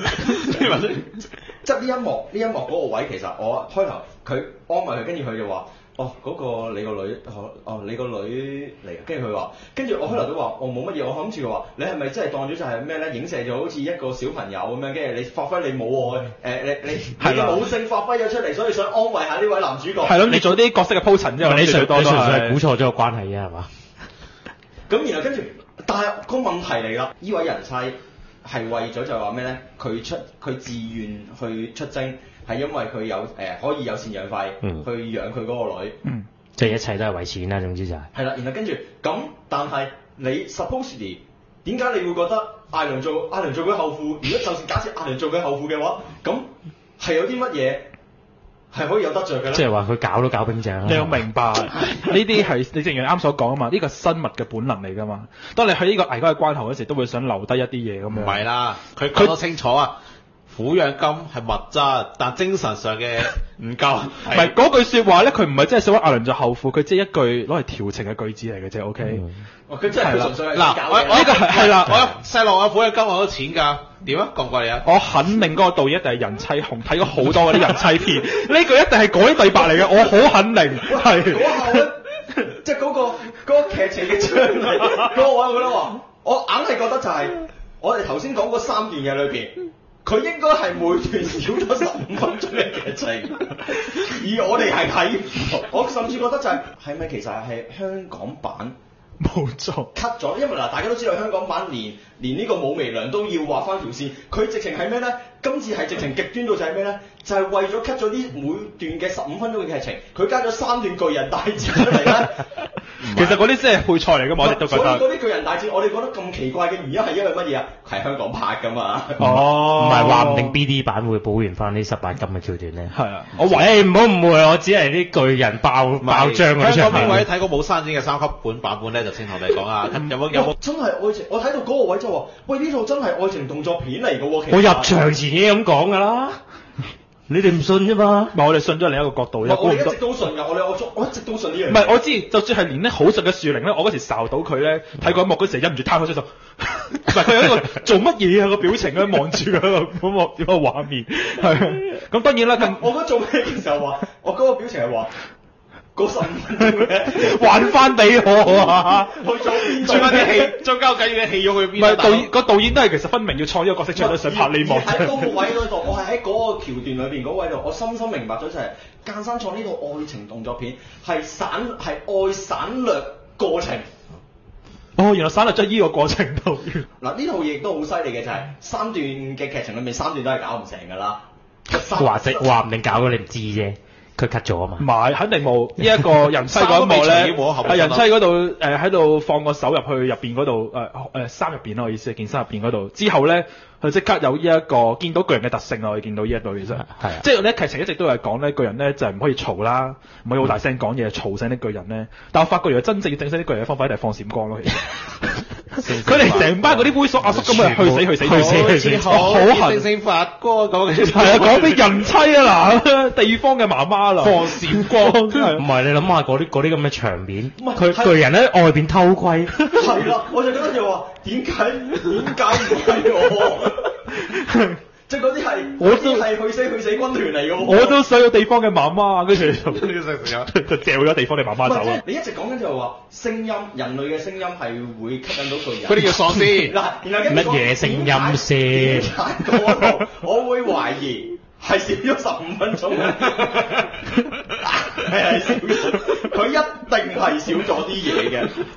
即係呢一幕嗰個位，其實我開頭佢安慰佢，跟住佢就話：哦，嗰個你個女，你個女嚟。跟住佢話，跟住我開頭都話：我冇乜嘢，我諗住佢話你係咪真係當咗就係咩咧？影射咗好似一個小朋友咁樣，跟住你發揮你母愛，你嘅母性發揮咗出嚟，所以想安慰下呢位男主角。 係咯，你做啲角色嘅鋪陳之後， 你純粹最多都係估錯咗個關係啫，係嘛？ 咁然後跟住，但係個問題嚟啦，呢位人妻係為咗就係話咩咧？佢自願去出征，係因為佢有可以有贍養費去養佢嗰個女。 即係一切都係為錢啦，總之就係。 係啦，然後跟住咁，但係你 supposedly 點解你會覺得艾倫做佢後父？如果就算假設艾倫做佢後父嘅話，咁係有啲乜嘢係可以有得着嘅咧？ 即係話佢搞都搞冰井啦。 你要明白呢啲係你正如啱所講啊嘛，呢個生物嘅本能嚟㗎嘛。當你喺呢個危急嘅關頭嗰時，都會想留低一啲嘢咁樣。 唔係啦，佢講得清楚啊。撫養金係物質，但精神上嘅唔夠。 唔係嗰句説話咧，佢唔係真係想話艾倫做後父，佢即係一句攞嚟調情嘅句子嚟嘅啫。OK。 佢真係純粹係嗱，我呢個係啦， 我有細路，我撫養金我都錢㗎，點啊？覺唔覺你啊？ 我肯定嗰個導演一定係人妻控，睇咗好多嗰啲人妻片，呢句一定係改對白嚟嘅，我好肯定係。 嗰下咧，即係嗰個劇情嘅張力，嗰個位我覺得話，我硬係覺得就係我哋頭先講嗰3段嘢裏邊。佢應該係每段少咗15分鐘嘅劇情，而我哋係睇唔到。我甚至覺得就係咪其實係香港版冇錯 cut 咗？因為嗱，大家都知道香港版連呢個武媚娘都要畫翻條線，佢直情係咩咧？今次係直情極端到就係咩咧？就係為咗 cut 咗啲每段嘅15分鐘嘅劇情，佢加咗3段巨人大戰出嚟咧。 其實嗰啲真係配菜嚟㗎嘛，我哋都覺得。 所以嗰啲巨人大戰，我哋覺得咁奇怪嘅原因係因為乜嘢啊？係香港拍㗎嘛。 哦， 唔係話唔定 BD 版會補完翻呢18禁嘅橋段咧。 係啊， 我喂唔好誤會，我只係啲巨人爆漿嗰啲香港邊位睇過武山展嘅3級本版本咧，就先同你講啊。有冇？ 真係愛情，我睇到嗰個位就話：喂，呢套真係愛情動作片嚟㗎喎。其實我入場前已經咁講㗎啦。你哋唔信啫嘛？ 唔係我哋信咗另一個角度啫。 我一直都信㗎，我一直都信呢樣嘢。 唔係我知，就算係連咧好熟嘅樹靈咧，我嗰時睄到佢咧，睇嗰一幕嗰時忍唔住攤開出手，唔係佢有一個做乜嘢啊個表情咧，望住佢嗰個畫面係。咁當然啦，咁我覺得做咩嘅時候話，我嗰個表情係話。嗰15分鐘嘅還翻俾我啊！ 去咗邊度？ 將啲戲，將交緊嘅戲用去邊？ 唔係導演都係其實分明要創呢個角色出嚟，想拍呢幕。 喺嗰個位嗰度，我係喺嗰個橋段裏邊嗰位度，我深深明白咗就係間山創呢套愛情動作片係愛省略過程。 哦，原來省略咗呢個過程度。 嗱，呢套嘢亦都好犀利嘅就係3段嘅劇情裏面3段都係搞唔成㗎啦。 話唔定搞咗你唔知啫。佢 cut 咗啊嘛， 唔係肯定冇呢一個人妻嗰一幕咧，係人妻嗰度喺度放個手入去入邊嗰度衫入邊咯，我意思係件衫入邊嗰度。之後咧，佢即刻有呢一個見到巨人嘅特性啊！我哋見到呢一度其實係即係咧劇情一直都係講咧巨人咧就係唔可以嘈啦，唔可以好大聲講嘢，嘈醒啲巨人咧。但我發覺原來真正要整醒啲巨人嘅方法一定係放閃光咯，其實。佢哋成班嗰啲猥瑣阿叔咁啊，去死，好星星發光咁嘅。 係啊，講俾人妻啊嗱，地方嘅媽媽啦，放閃光。 唔係你諗下嗰啲咁嘅場面，佢巨人喺外邊偷窺。 係啦，我就覺得就話點解唔係我？即係嗰啲係，我都係去死軍團嚟嘅喎。 我都想要地方嘅媽媽，跟住就掉咗地方嘅媽媽走。 你一直講緊就係話聲音，人類嘅聲音係會吸引到巨人。 嗰啲叫喪屍。 嗱，然後跟住乜嘢聲音先？ 嗰度我會懷疑係少咗15分鐘嘅，係少咗，佢一定係少咗啲嘢嘅。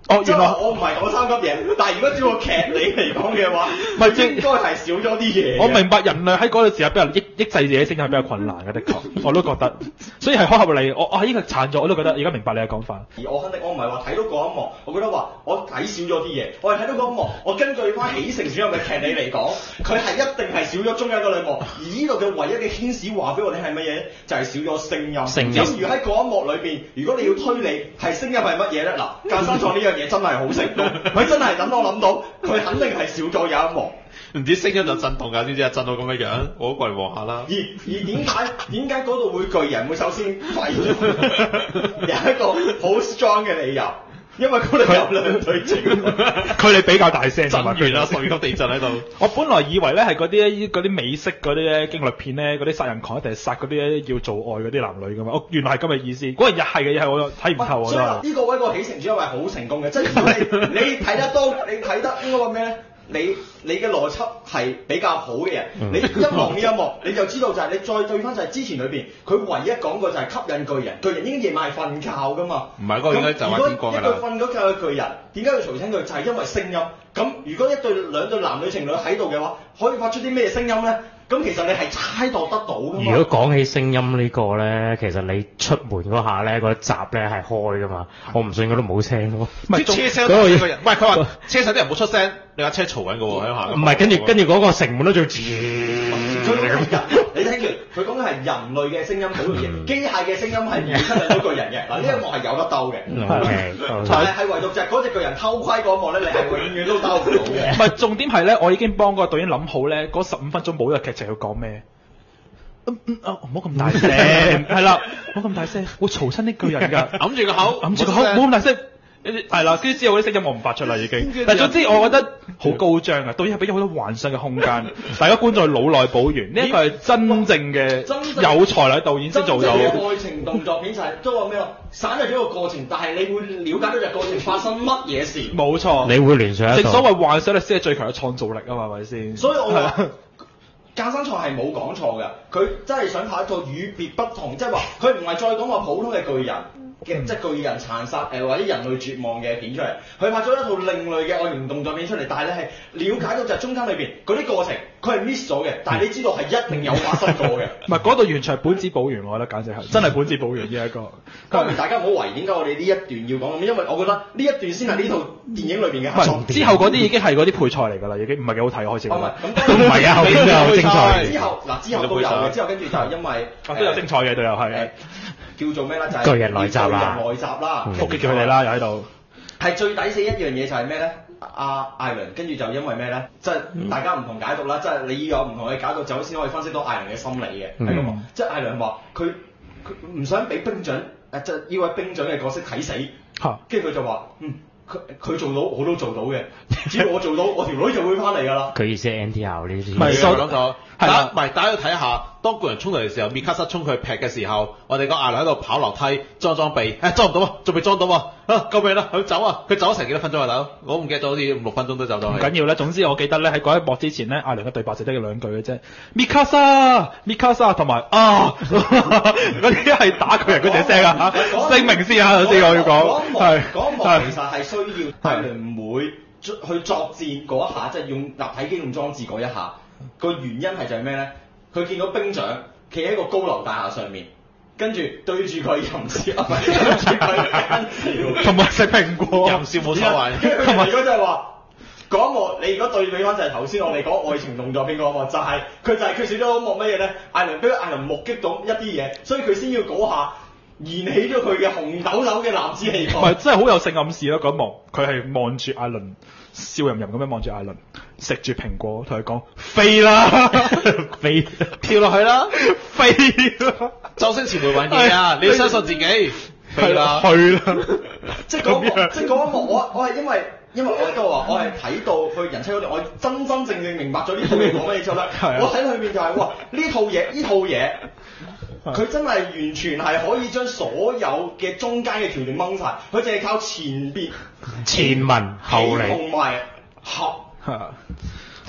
哦，原來我唔係講三級嘢，但係如果照個劇理嚟講嘅話， 唔係應該係少咗啲嘢嘅。 我明白人類喺嗰陣時係比較抑制自己聲音係比較困難嘅，的確，我都覺得，所以係開合理。我呢個撐咗，我都覺得而家明白你嘅講法。 而我肯定我唔係話睇到嗰一幕，我覺得話我睇少咗啲嘢，我係睇到嗰一幕，我根據翻起承轉合嘅劇理嚟講，佢係一定係少咗中間嗰兩幕，而呢度嘅唯一嘅牽使話俾我哋係乜嘢？就係、少咗聲音。 聲音咁如喺嗰一幕裏邊，如果你要推理係聲音係乜嘢咧？嗱，隔山創呢樣嘢真係好成功，佢真係等我諗到，佢肯定係少咗有一幕。 唔知聲音就震動㗎，知唔知啊？震到咁嘅樣，我都過嚟望下啦。 而點解嗰度會巨人會首先廢咗？有一個好 strong 嘅理由，因為嗰度有兩隊精， 佢哋比較大聲， 震完啦，10級地震喺度。 我本來以為咧係嗰啲美式嗰啲咧驚慄片咧，嗰啲殺人狂一定係殺嗰啲要做愛嗰啲男女㗎嘛。原來係咁嘅意思。果然日係嘅嘢，我睇唔透我所以都話呢個位個起承轉合係好成功嘅，即係如果你睇得多，你睇得應該話咩咧？你嘅邏輯係比較好嘅人，你一望呢一幕，你就知道就係你再對翻就係之前裏邊，佢唯一講過就係吸引巨人，巨人應該夜晚係瞓覺㗎嘛。 唔係嗰個應該就話邊個㗎啦？ 如果一對瞓咗覺嘅巨人，點解要嘈醒佢？就係因為聲音。咁如果兩對男女情侶喺度嘅話，可以發出啲咩聲音咧？咁其實你係猜度得到㗎嘛。 如果講起聲音呢個咧，其實你出門嗰下咧，嗰閘咧係開㗎嘛，我唔信嗰度冇聲咯。 唔係車聲嗰個人，喂佢話車上啲人冇出聲，你架車嘈緊㗎喎喺下。 唔係，跟住嗰個城門都做字。 你聽住，佢講緊係人類嘅聲音好容易，機械嘅聲音係唔會吸引到巨人嘅。嗱呢一幕係有得兜嘅，但係唯獨就係嗰隻巨人偷窺嗰一幕咧，你係永遠都兜唔到嘅。 唔係重點係咧，我已經幫個導演諗好咧，嗰15分鐘冇呢個劇情要講咩？唔好咁大聲，係啦，唔好咁大聲，會嘈親啲巨人㗎。 揞住個口， 揞住個口，冇咁大聲。係啦，跟住之後嗰啲聲音我唔發出啦已經。但係總之我覺得好高張啊，導演係俾咗好多幻想嘅空間，大家觀眾係腦內補完。呢一個係真正嘅有才嘅導演先做到。 真正嘅愛情動作片就係都話咩咯？省略咗個過程，但係你會了解到就係過程發生乜嘢事。 冇錯， 你會聯想得到。 正所謂幻想力先係最強嘅創造力啊嘛，係咪先？ 所以我話架生菜係冇講錯嘅，佢真係想拍一套與別不同，即係話佢唔係再講話普通嘅巨人。即係巨人殘殺或者人類絕望嘅片出嚟，佢拍咗一套另類嘅愛情動作片出嚟，但係你係了解到就係中間裏邊嗰啲過程，佢係 miss 咗嘅，但係你知道係一定有發生過嘅。 唔係嗰度完全係本子補完，我覺得簡直係真係本子補完呢一個。 當然大家唔好懷疑點解我哋呢一段要講咁，因為我覺得呢一段先係呢套電影裏邊嘅核心。 之後嗰啲已經係嗰啲配菜嚟㗎啦，已經唔係幾好睇開始。 唔係都唔係啊，後邊都有精彩。 之後都有嘅，之後跟住就係因為都有精彩嘅，都有係。 叫做咩咧？就係巨人來襲啦！ 巨人來襲啦！ 伏擊咗佢哋啦，又喺度。 係最抵死一樣嘢就係咩咧？艾倫跟住就因為咩咧？即係大家唔同解讀啦，即係你要有唔同嘅解讀，就先可以分析到艾倫嘅心理嘅，係咁啊！即係艾倫話佢唔想俾兵長即係呢位兵長嘅角色睇死，跟住佢就話佢做到我都做到嘅，只要我做到，我條女就會翻嚟㗎啦。 佢意思係 NTR 呢啲。 唔係講錯，係啦，唔係大家要睇下，當巨人衝嚟嘅時候，米卡莎衝佢劈嘅時候，我哋個艾倫喺度跑樓梯裝備，裝唔到啊，仲未裝到啊，救命啦，佢走啊，佢走咗成幾多分鐘啊，大佬？我唔記得咗，好似5-6分鐘都走咗。唔緊要咧，總之我記得咧喺嗰一幕之前咧，艾倫嘅對白就得2句嘅啫，米卡莎同埋嗰啲係打巨人嗰隻聲啊嚇，聲明先啊，頭先我要講係嗰一幕其實係需要艾倫唔會去作戰嗰一下，即係用立體機動裝置嗰一下。個原因係就係咩咧？佢見到兵長企喺個高樓大廈上面，跟住對住佢淫笑，對住佢奸笑， 同埋食蘋果， 淫笑冇所謂。 同埋如果就係話嗰一幕，你如果對比翻就係頭先我哋講愛情動作片嗰一幕，就係佢就係缺少咗一幕乜嘢咧？艾倫俾艾倫目擊到一啲嘢，所以佢先要嗰下燃起咗佢嘅紅豆豆嘅男子氣概。 唔係真係好有性暗示咯！嗰一幕佢係望住艾倫。笑吟吟咁樣望住艾倫，食住蘋果，同佢講飛啦，飛跳落去啦， 飛啦！ 周星馳會揾嘢啊！你要相信自己，飛啦， 去啦！ 即係嗰一幕，我係因為我都話，我係睇到佢人妻嗰段，我真正明白咗呢套嘢講乜嘢之後咧，我睇到裏面就係哇呢套嘢。佢真係完全係可以將所有嘅中間嘅橋段掹晒，佢淨係靠前文後理同埋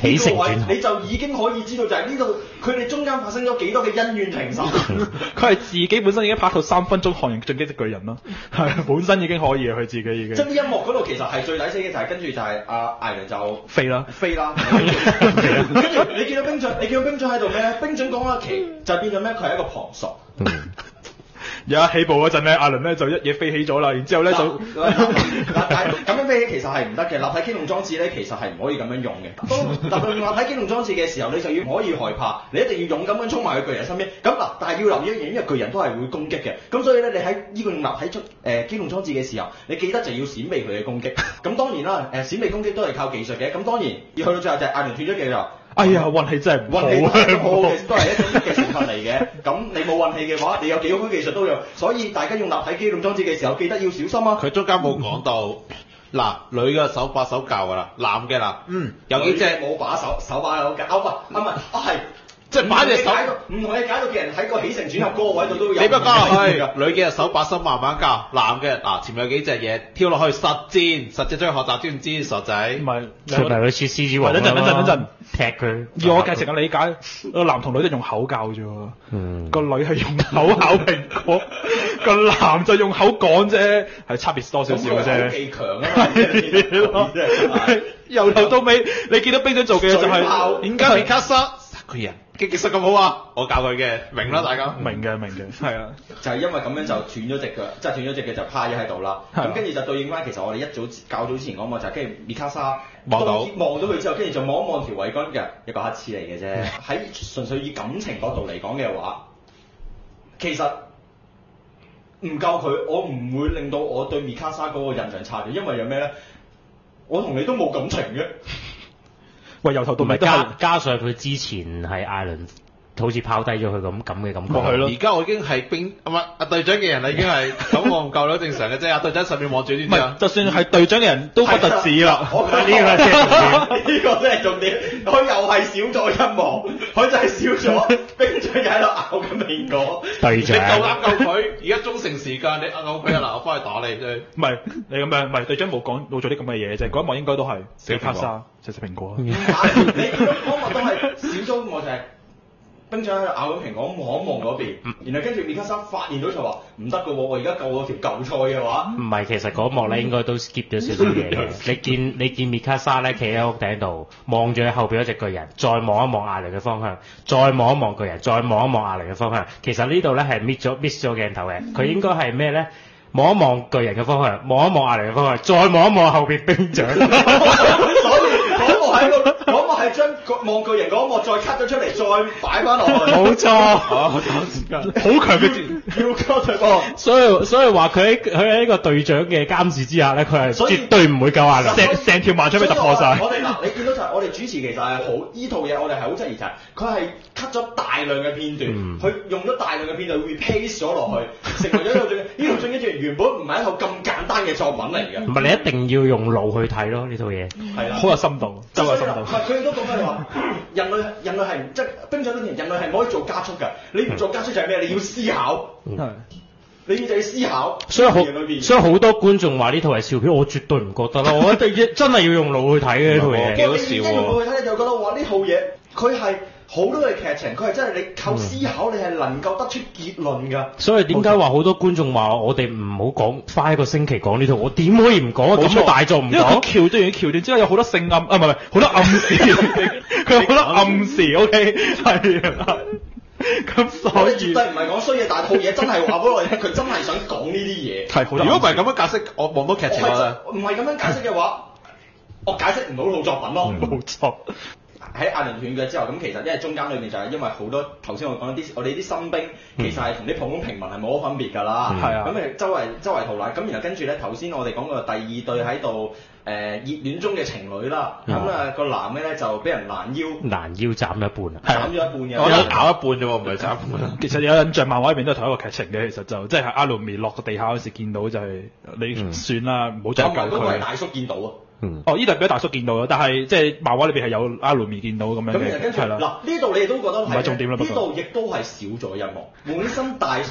起承轉合呢個位你就已經可以知道就係呢度佢哋中間發生咗幾多嘅恩怨情仇。 佢係自己本身已經拍套3分鐘《漢人進擊的巨人》咯，係本身已經可以嘅，佢自己已經。 即係呢一幕嗰度其實係最抵死嘅就係跟住就係阿艾倫就飛啦， 跟住你見到兵長喺度咩咧？兵長講一期就變咗咩？佢係一個旁述。 有一起步嗰陣咧，阿倫咧就一嘢飛起咗啦，然之後咧就但係咁樣飛起其實係唔得嘅，立體機動裝置咧其實係唔可以咁樣用嘅。當用立體機動裝置嘅時候，你就要唔可以害怕，你一定要勇敢咁衝埋去巨人身邊。咁嗱，但係要留意一樣，因為巨人都係會攻擊嘅，咁所以咧你喺呢個用立體機動裝置嘅時候，你記得就要閃避佢嘅攻擊。咁當然啦，閃避攻擊都係靠技術嘅。咁當然要去到最後就係艾倫斷咗嘅就。 哎呀，運氣真係唔好， 運氣好嘅都係一種嘅成分嚟嘅。咁你冇運氣嘅話，你有幾好技術都有。所以大家用立體機動裝置嘅時候，記得要小心啊！ 佢中間冇講到，嗱，女嘅手把手教㗎啦，男嘅啦，有幾隻冇把手把手教，係。 即係擺隻手， 唔同你解到嘅人喺個起承轉合嗰個位度都有。 你不過係女嘅手把手慢慢教，男嘅嗱前面有幾隻嘢挑落去實戰將去學習，知唔知傻仔？ 唔係， 出嚟好似獅子王等陣， 踢佢。 以我劇情嘅理解，個男同女都用口教啫喎，個女係用口咬蘋果，個男就用口講啫，係差別多少少嘅啫。 技強啊！ 由頭到尾，你見到兵長做嘅嘢就係點解米卡莎殺巨人嘅技術咁好啊？我教佢嘅，明啦大家。 明嘅，係啊， 就係因為咁樣就斷咗隻腳，即係斷咗隻腳就趴咗喺度啦。咁跟住就對應翻，其實我哋較早之前講過就係跟住米卡莎望到佢之後，跟住就望一望條圍巾嘅一個黑刺嚟嘅啫。喺純粹以感情角度嚟講嘅話，其實唔夠佢，我唔會令到我對米卡莎嗰個印象差咗，因為有咩咧？我同你都冇感情嘅。 喂，由頭到尾都係加上佢之前係艾倫好似拋低咗佢咁嘅感覺。 係咯。 而家我已經係阿隊長嘅人啦，已經係咁望唔夠啦，正常嘅啫。阿隊長上面望住呢啲啊。 就算係隊長嘅人都不特止啦。 我覺得呢個真係重點，佢又係少咗一幕，佢就係少咗兵長又喺度咬緊蘋果。 隊長。 你夠啱救佢，而家忠誠時間你咬佢啊！嗱，我翻去打你啫。 唔係你咁樣，唔係隊長冇做啲咁嘅嘢啫。嗰一幕應該都係食卡莎，食蘋果。 你見到嗰幕都係少咗一幕就係。兵長喺度咬緊蘋果，望一望嗰邊，然後跟住米卡莎發現到就話唔得嘅喎，我而家救咗條舊菜嘅話， 唔係，其實嗰幕咧應該都 skip 咗少少嘢嘅。你見米卡莎咧企喺屋頂度，望住後邊嗰隻巨人，再望一望艾倫嘅方向，再望一望巨人，再望一望艾倫嘅方向。其實呢度咧係 miss 咗鏡頭嘅，佢應該係咩咧？望一望巨人嘅方向，望一望艾倫嘅方向，再望一望後邊兵長。所以嗰幕係將望巨人嗰幕再 cut 咗出嚟，再擺翻落去。 冇錯， 好強嘅要 cut 佢噃。 所以話佢喺呢個隊長嘅監視之下咧，佢係絕對唔會夠壓力， 成條盲腸俾突破晒。 我哋嗱，你見到就係我哋主持其實係好呢套嘢，我哋係好質疑就係佢係 cut 咗大量嘅片段，佢用咗大量嘅片段 replace 咗落去，成為咗一套呢套進擊的原本唔係一套咁簡單嘅作品嚟嘅。 唔係你一定要用腦去睇咯呢套嘢， 係啦， 好有深度，真係有深度。 佢哋都講緊話，人類係即係兵長嗰啲人類係唔可以做加速㗎。你唔做加速就係咩？你要思考。你就要思考。 所以好多觀眾話呢套係笑片，我絕對唔覺得啦。我一定真係要用腦去睇嘅呢套嘢。 幾好笑喎！ 用腦去睇你就覺得話呢套嘢佢係好多嘅劇情，佢係真係你靠思考，你係能夠得出結論㗎。 所以點解話好多觀眾話我哋唔好講花一個星期講呢套？我點可以唔講啊？咁嘅大作唔講。 因為橋段之後有好多性暗，唔係好多暗示，佢有好多暗示。OK， 係啊。咁所以絕對唔係講衰嘢，但係套嘢真係話俾我哋聽，佢真係想講呢啲嘢。 係好。 如果唔係咁樣解釋，我望到劇情啦。 唔係咁樣解釋嘅話，我解釋唔到套作品咯。 冇錯。 喺艾倫斷腳之後，咁其實因為中間裏面就係因為好多頭先我講啲我哋啲新兵其實係同啲普通平民係冇乜分別㗎啦。 係啊。 咁誒周圍逃難，咁然後跟住咧頭先我哋講過第二對喺度熱戀中嘅情侶啦。咁個男嘅咧就俾人攔腰斬咗一半啊！ 斬咗一半嘅。 我咬一半啫喎，唔係斬一半。 其實有印象漫畫入邊都係同一個劇情嘅，其實就即係阿魯米落個地下嗰時見到就係你算啦，唔好再救佢。 嗰個係大叔見到啊！ 哦，呢度俾大叔見到咯，但係即係漫畫裏邊係有阿魯米見到咁樣嘅，係啦。 嗱呢度你哋都覺得係唔係重點啦， 呢度亦都係少咗一幕。本身大叔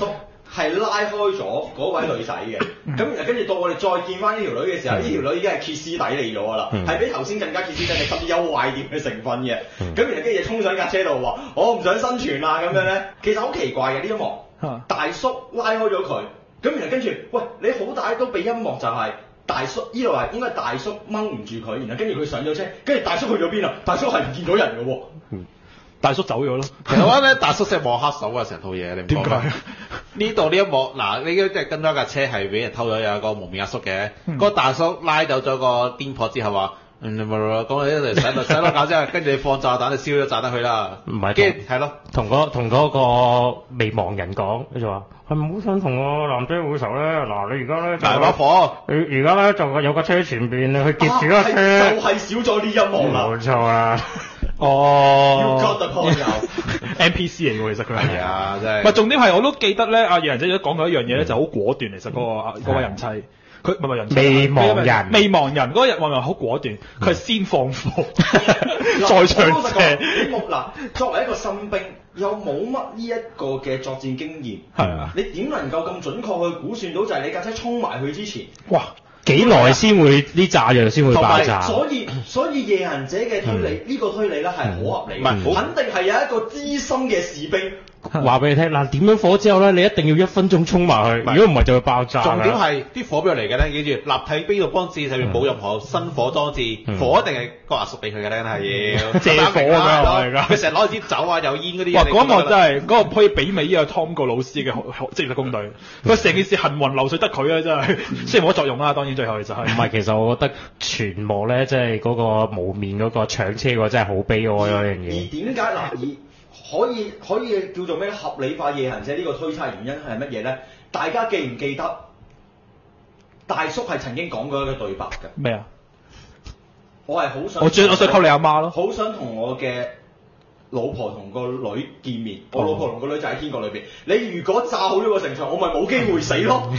係拉開咗嗰位女仔嘅，咁然後跟住到我哋再見翻呢條女嘅時候，呢條女已經係歇斯底里咗㗎啦，係比頭先更加歇斯底里，甚至有壞點嘅成分嘅。咁然後跟住衝上架車度話：我唔想生存啦咁樣咧，其實好奇怪嘅呢一幕，大叔拉開咗佢，咁然後跟住，喂你好大都俾一幕就係。大叔呢度係應該大叔掹唔住佢，然後跟住佢上咗車，跟住大叔去咗邊啊？大叔係唔見咗人嘅喎。 大叔走咗咯。 其實我覺得咧，大叔真係摸黑手啊，成套嘢你唔覺咩？呢度呢一幕嗱，你即係跟咗架車係俾人偷咗有個蒙面阿叔嘅，嗰個大叔拉走咗個癲婆之後話。講你一嚟洗落架之後，跟住你放炸彈，你燒咗炸彈去啦。唔係，跟住係咯， 同嗰個未亡人講，佢就話：係唔好想同個男仔會仇咧。嗱，你而家咧大把火， 你而家咧就有架車前邊，你去劫住架車。 就係少咗呢一幕啦。 冇錯啦。 哦。You got the point NPC 嚟喎，其實佢係啊，真係。 唔係重點係我都記得咧，阿野人仔都講過一樣嘢咧，就好果斷。其實嗰位人妻。佢唔係人未亡人， 未亡人嗰個人話好果斷，佢係先放火再上車。 嗱，作為一個新兵，又冇乜呢一個嘅作戰經驗， 係啊， 你點能夠咁準確去估算到就係你架車衝埋去之前， 哇， 幾耐先會啲炸藥先會爆炸？ 所以夜行者嘅推理呢個推理咧係好合理，肯定係有一個資深嘅士兵。 話俾你聽嗱，點樣火之後咧，你一定要1分鐘衝埋去，如果唔係就會爆炸。 重點係啲火邊度嚟嘅咧？記住，立體機動裝置上面冇任何生火裝置，火一定係個阿叔俾佢嘅咧，係要借火㗎。 佢成日攞啲酒啊、有煙嗰啲。 哇！嗰一幕真係嗰個可以媲美呢個 Tom 個老師嘅職業工隊，佢成件事行雲流水得佢啊！真係，雖然冇乜作用啦，當然最後其實係。 唔係，其實我覺得全幕咧，即係嗰個無面嗰個搶車嗰真係好悲哀嗰樣嘢。 而點解嗱？可以叫做咩合理化夜行者呢個推測原因係乜嘢咧？大家記唔記得大叔係曾經講過一個對白嘅？ 咩啊？ 我係好想我想溝你阿媽咯， 好想同我嘅老婆同個女見面。我老婆同個女就喺天國裏邊。你如果炸好咗個城牆，我咪冇機會死咯。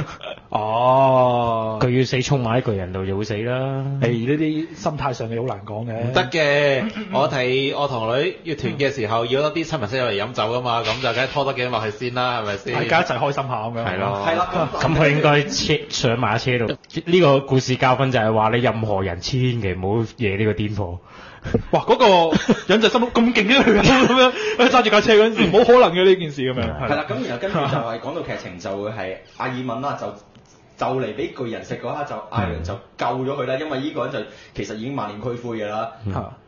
哦， 佢要死衝埋喺巨人度就會死啦。 呢啲心態上嘅好難講嘅。 唔得嘅，我同女要團嘅時候，要多啲親朋戚友嚟飲酒噶嘛，咁就梗係拖多幾日落去先啦，係咪先？ 大家一齊開心下咁樣。 係咯。 係啦， 咁佢應該上埋車度。呢個故事教訓就係話，你任何人千祈唔好惹呢個癲婆。 哇！嗰個忍就心咁勁嘅佢咁樣揸住架車嗰陣時，冇可能嘅呢件事咁樣。 係啦，咁然後跟住就係講到劇情就會係阿爾敏啦，就嚟俾巨人食嗰刻就艾倫就救咗佢啦，因為呢個人就其實已經萬念俱灰嘅啦。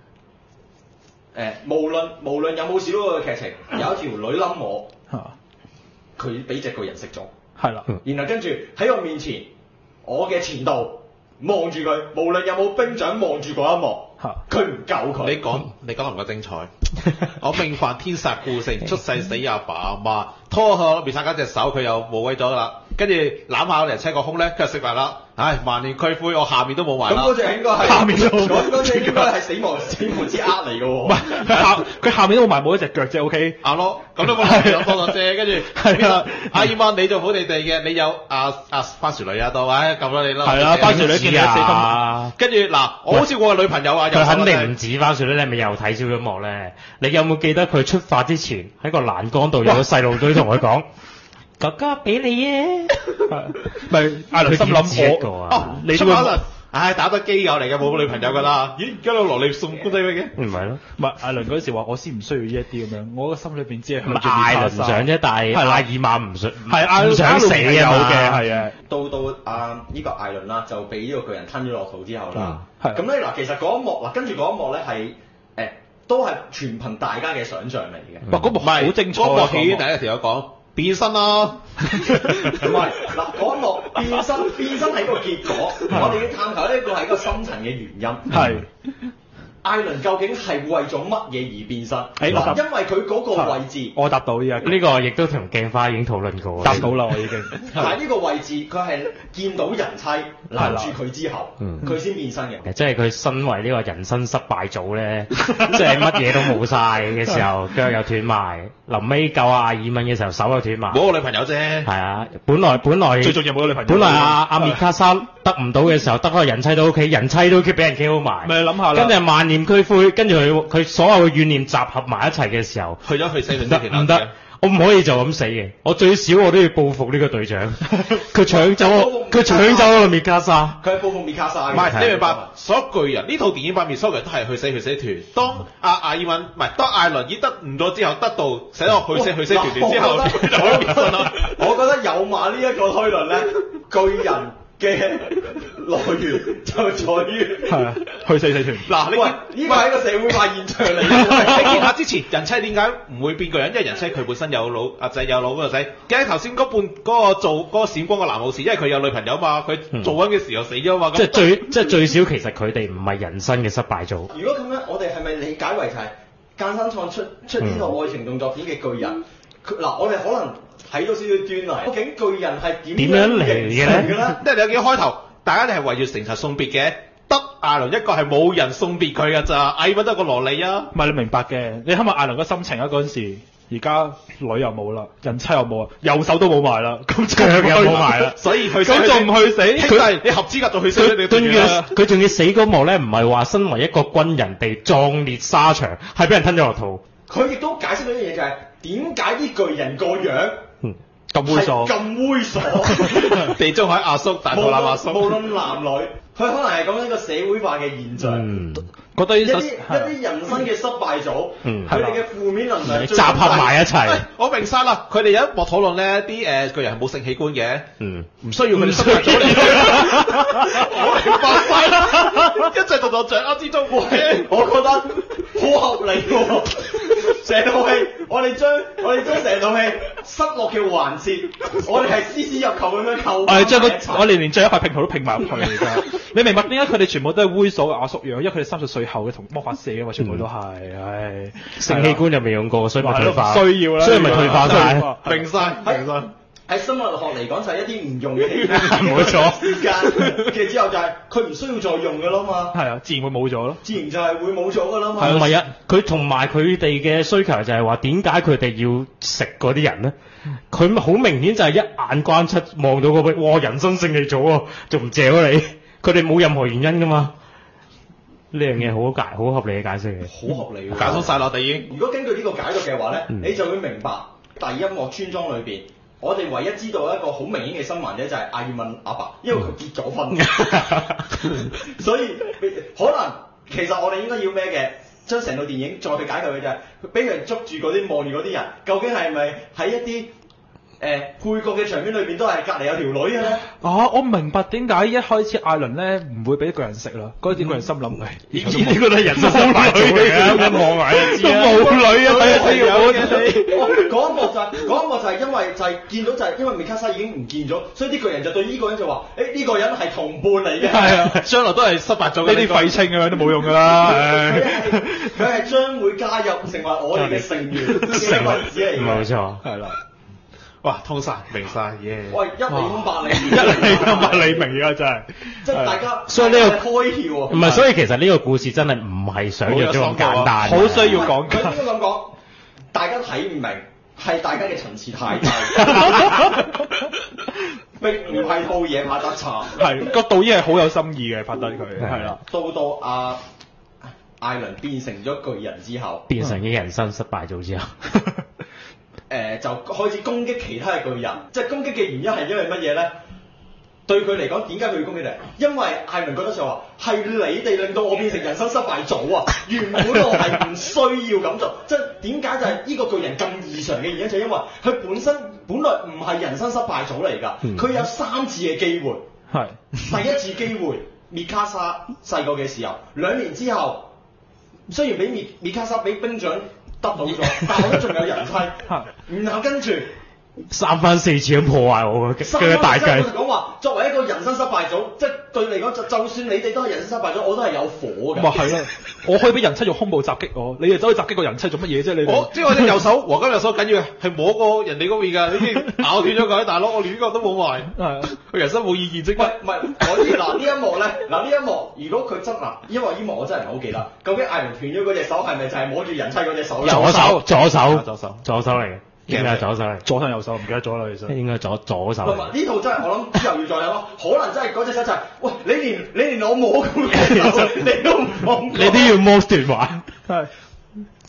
無論有冇少嗰個劇情，有一條女冧我，佢俾隻巨人食咗。係啦，然後跟住喺我面前，我嘅前度望住佢，無論有冇兵長望住嗰一幕。佢唔救佢。 你講得唔夠精彩。我命犯天煞孤星，出世死阿爸阿媽，拖開面殺家隻手，佢又冇位咗啦。跟住攬下嚟車個胸咧，佢就食埋啦。唉，萬念俱灰，我下面都冇埋啦。 咁嗰隻應該係下面都冇。 嗰隻應該係死亡之握嚟嘅喎。 唔係佢下面都冇埋，冇一隻腳啫。OK。 啱咯，咁都冇兩方咗啫。跟住係啊，阿爾曼你做好地地嘅，你有阿番薯女啊到，唉咁啦你啦。係啦，番薯女見你死心。 跟住嗱，我好似我個女朋友啊， 佢肯定唔止番薯女，你係咪又睇少咗幕咧？你有冇記得佢出發之前喺個欄杆度有個細路女同佢講？哥哥俾你啊！ 咪艾倫心諗你出艾倫，唉打得基友嚟嘅，冇女朋友㗎啦。咦，而家攞落嚟送姑仔嘅？ 唔係咯， 唔係艾倫嗰時話我先唔需要呢一啲咁樣，我個心裏邊只係向住艾倫想啫，但係阿爾曼唔想， 係艾倫想死啊嘛嘅，係啊。 到呢個艾倫啦，就俾呢個巨人吞咗落肚之後啦。咁咧嗱，其實嗰一幕嗱，跟住嗰一幕咧係都係全憑大家嘅想像嚟嘅。 哇！嗰幕好精彩。 嗰幕戲第一條友講。變身啦！ 唔係嗱，嗰一幕變身係一個結果，我哋要探求呢個係一個深層嘅原因。係。艾倫究竟係為咗乜嘢而變身？因為佢嗰個位置， 我答到呢個亦都同鏡花已經討論過。 答到啦，我已經。 喺呢個位置，佢係見到人妻攬住佢之後，佢先變身嘅。 即係佢身為呢個人生失敗組咧，即係乜嘢都冇晒嘅時候，腳又斷埋，臨尾救阿爾敏嘅時候手又斷埋。 冇個女朋友啫。 係啊，本來最重要冇個女朋友。本來阿米卡莎得唔到嘅時候，得個人妻都 OK，人妻都俾人 KO 埋。 咪諗下啦。 跟住萬念俱灰，跟住佢所有嘅怨念集合埋一齊嘅時候， 去咗去西頓之前唔得， 我唔可以就咁死嘅，我最少我都要報復呢個隊長。佢搶走我米卡莎。 佢係報復米卡莎嘅。 唔係，你明白？所有巨人呢套電影版面，所有人都係去死團。當艾爾文唔係，當艾倫已得唔咗之後，得到寫落去死團之後，佢就可以變身啦。 我覺得有馬呢一個推論咧，巨人嘅來源就在於係啊，去死團。 嗱， 喂，呢個係一個社會化現象嚟嘅。 你見下之前人妻點解唔會變巨人？因為人妻佢本身有老阿仔有老嗰個仔。記得頭先嗰個做嗰個閃光嘅男武士，因為佢有女朋友嘛，佢做緊嘅時候死咗嘛。 即係最少其實佢哋唔係人生嘅失敗組。 如果咁樣，我哋係咪理解為就係間生創出呢套愛情動作片嘅巨人？嗱，我哋可能睇到少少端倪。究竟巨人係點樣嚟嘅咧？ 即係你有見開頭，大家都係圍住誠實送別嘅，得艾倫一個係冇人送別佢㗎咋，艾倫得個蘿莉啊！ 唔係你明白嘅，你諗下艾倫個心情啊嗰陣時，而家女又冇啦，人妻又冇啊，右手都冇埋啦，咁腳又冇埋啦， 所以佢咁仲唔去死？ 佢你合資格就去死你佢仲要死嗰幕咧，唔係話身為一個軍人被壯烈沙場，係俾人吞咗落肚。 佢亦都解釋到一樣嘢就係點解啲巨人個樣咁猥瑣， 咁猥瑣。 地中海阿叔、大肚腩阿叔， 無論男女，佢可能係講緊一個社會化嘅現象。 覺得一啲人生嘅失敗組，佢哋嘅負面能量集合埋一齊。 我明晒啦，佢哋有一幕討論咧，啲巨人係冇性器官嘅，唔需要佢哋失敗組嚟。我明白晒啦，一切就在掌握之中。 我覺得好合理喎。成套戲，我哋將成套戲失落嘅環節，我哋係絲絲入扣咁樣扣。 我哋將我哋連最後一塊拼圖都拼埋入去嚟㗎。你明白點解佢哋全部都係猥瑣嘅阿叔樣？因為佢哋30歲後嘅同魔法社啊嘛，全部都係，唉， 性器官又未用過，所以咪退化。 需要啦， 所以咪退化晒。 明晒。 喺生物學嚟講就係一啲唔用嘅器官， 冇錯。 時間嘅之後就係佢唔需要再用㗎啦嘛。 係啊，自然會冇咗咯。 自然就係會冇咗㗎啦嘛。 唔係啊，佢同埋佢哋嘅需求就係話點解佢哋要食嗰啲人咧？佢好明顯就係一眼關七望到嗰個，哇！人生勝利組喎，仲唔借咗你？佢哋冇任何原因㗎嘛。呢樣嘢好合理嘅解釋嘅， 好合理喎。 解釋晒落地已經。 如果根據呢個解讀嘅話咧，你就會明白第一幕村莊裏邊。我哋唯一知道一個好明顯嘅新聞咧，就係艾爾文阿爸，因為佢結咗婚，所以可能其實我哋應該要咩嘅，將成套電影再去解構嘅就係，俾人捉住嗰啲望住嗰啲人，究竟係咪喺一啲配角嘅場面裏邊都係隔離有條女嘅咧？ 我明白點解一開始艾倫咧唔會俾巨人食啦。嗰陣時巨人心諗，喂， 呢個都係人生失敗組嚟嘅，一望埋就知啦。 冇女啊，睇下有嘅。嗰一幕就係因為就係見到就係因為米卡莎已經唔見咗，所以啲巨人就對呢個人就話：呢個人係同伴嚟嘅。 係啊， 將來都係失敗組呢啲廢青咁樣都冇用㗎啦。 佢係將會加入成為我哋嘅成員嘅分子嚟嘅。 冇錯， 係啦。 哇，通晒，明晒，耶！ 喂，一理百理， 明啊，真係， 即係大家， 所以呢個開竅啊！ 唔係，所以其實呢個故事真係唔係想像中咁簡單， 好需要講。 佢應該咁講，大家睇唔明，係大家嘅層次太低，並唔係套嘢拍得差。 係個導演係好有心意嘅，拍得佢係啦。 到艾倫變成咗巨人之後， 變成咗人生失敗組之後。 就開始攻擊其他嘅巨人，即係攻擊嘅原因係因為乜嘢咧？對佢嚟講，點解佢要攻擊你？因為艾倫覺得就話係你哋令到我變成人生失敗組啊！原本我係唔需要咁做，即係點解就係呢個巨人咁異常嘅原因，就係因為佢本來唔係人生失敗組嚟㗎，佢有3次嘅機會。係第一次機會，米卡莎細個嘅時候，2年之後，雖然俾米卡莎俾兵長得到咗，但我都仲有人妻，然後跟住 3番4次咁破壞我嘅大計。 我就講話，作為一個人生失敗組，即係對你嚟講，就算你哋都係人生失敗組，我都係有火嘅。 咪係咯，我可以俾人妻用胸部襲擊我，你哋走去襲擊個人妻做乜嘢啫？你哋即係我隻右手，黃金右手緊要係摸過人哋嗰邊㗎，你已經咬斷咗佢，大佬我連呢個都冇埋，佢人生冇意見啫。 唔係，我知嗱呢一幕咧，呢一幕如果佢真嗱，因為呢幕我真係唔係好記得，究竟艾倫斷咗嗰隻手係咪就係摸住人妻嗰隻手？ 左手嚟嘅。應該係左手嚟， 左手右手唔記得咗啦，其實應該左手。 呢套真係我諗之後要再有咯，可能真係嗰隻手就係，喂你連我摸咁嘅手你都唔放， 你都要摸斷話。 係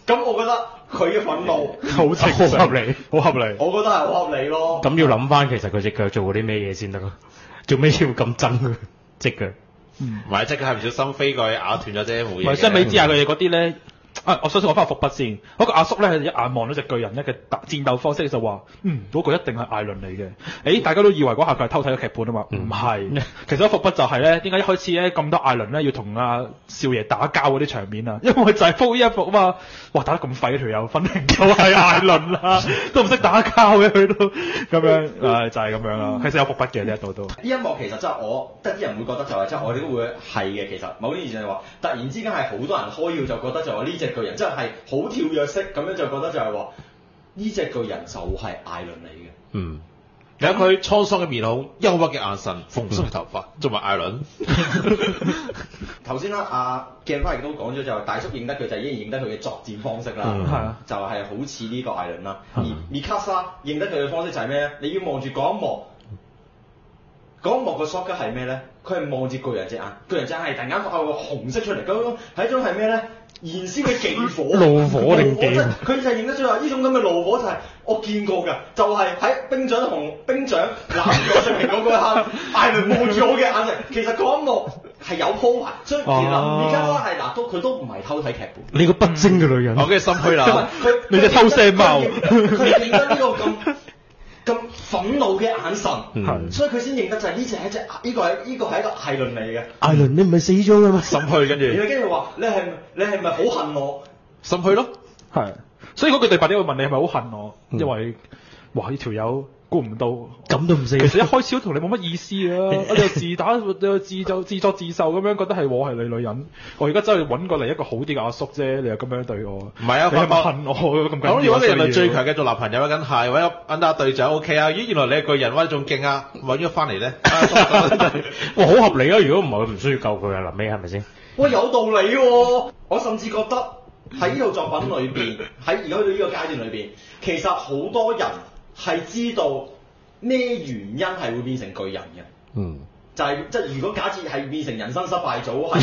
咁我覺得佢嘅憤怒好正常好合理， 好合理。 我覺得係好合理咯。 咁要諗翻其實佢隻腳做過啲咩嘢先得咯？做咩要咁憎佢隻腳？ 唔係，即係佢係唔小心飛過去咬斷咗啫，冇嘢嘅。 唔係相比之下，佢哋嗰啲咧，我想講翻個伏筆先。嗰個阿叔咧，一眼望到隻巨人咧嘅戰鬥方式就話：嗰個一定係艾倫嚟嘅。大家都以為嗰下佢係偷睇咗劇本啊嘛，唔係。其實個伏筆就係咧，點解一開始咧咁多艾倫咧要同阿少爺打交嗰啲場面啊？因為就係鋪呢一幕啊嘛。哇！打得咁廢條友，分明就係艾倫啦，都唔識打交嘅佢都咁樣，就係咁樣啦。其實有伏筆嘅呢一度都。 呢一幕其實真係我得啲人會覺得就係即係我哋都會係嘅。其實某啲事就係話，突然之間係好多人開耀，就覺得就話呢隻巨人真係好跳躍式咁樣，就覺得就係話呢隻巨人就係艾倫嚟嘅。 嗯。有佢滄桑嘅面孔、憂鬱嘅眼神、蓬鬆嘅頭髮，仲埋艾倫。 頭先啦，阿鏡花亦都講咗，就係大叔認得佢就已經認得佢嘅作戰方式啦， 係啊， 就係好似呢個艾倫啦。而米卡莎認得佢嘅方式就係咩咧？你要望住嗰一幕，嗰一幕嘅 shot 係咩咧？佢係望住巨人隻眼，巨人隻眼係突然間發個紅色出嚟，咁係一種係咩咧？燃燒嘅忌火， 怒火定忌火？ 佢就係認得出話呢種咁嘅怒火就係我見過㗎，就係喺兵長攬住上嚟嗰個刻，艾倫望住我嘅眼神，其實嗰一幕係有鋪排，所以其實而家係嗱佢都唔係偷睇劇本。 你個不精嘅女人， 我嘅心虛啦。 你隻偷腥貓， 佢認得呢個咁憤怒嘅眼神，所以佢先認得就係呢隻係一隻呢個係一個艾倫嚟嘅。 艾倫你唔係死咗㗎嘛？ 心虛跟住。 然後跟住話你係咪好恨我？ 心虛咯。 係，所以嗰句對白點會問你係咪好恨我？因為哇呢條友估唔到咁都唔死。 其實一開始都同你冇乜意思啊！我就自打就自作自受咁樣，覺得係我係你女人。我而家真係揾過嚟一個好啲嘅阿叔啫，你又咁樣對我。 唔係啊， 你係咪恨我咁緊要？ 咁如果你人類最強嘅做男朋友梗係揾揾下隊長 OK 啊！咦，原來你係巨人，哇仲勁啊！揾咗翻嚟咧， 哇好合理啊！如果唔係佢唔需要救佢啊，臨尾係咪先？ 喂有道理喎！我甚至覺得喺呢套作品裏邊，喺而家去到呢個階段裏邊，其實好多人係知道咩原因係會變成巨人嘅。就係即係如果假設係變成人生失敗組係，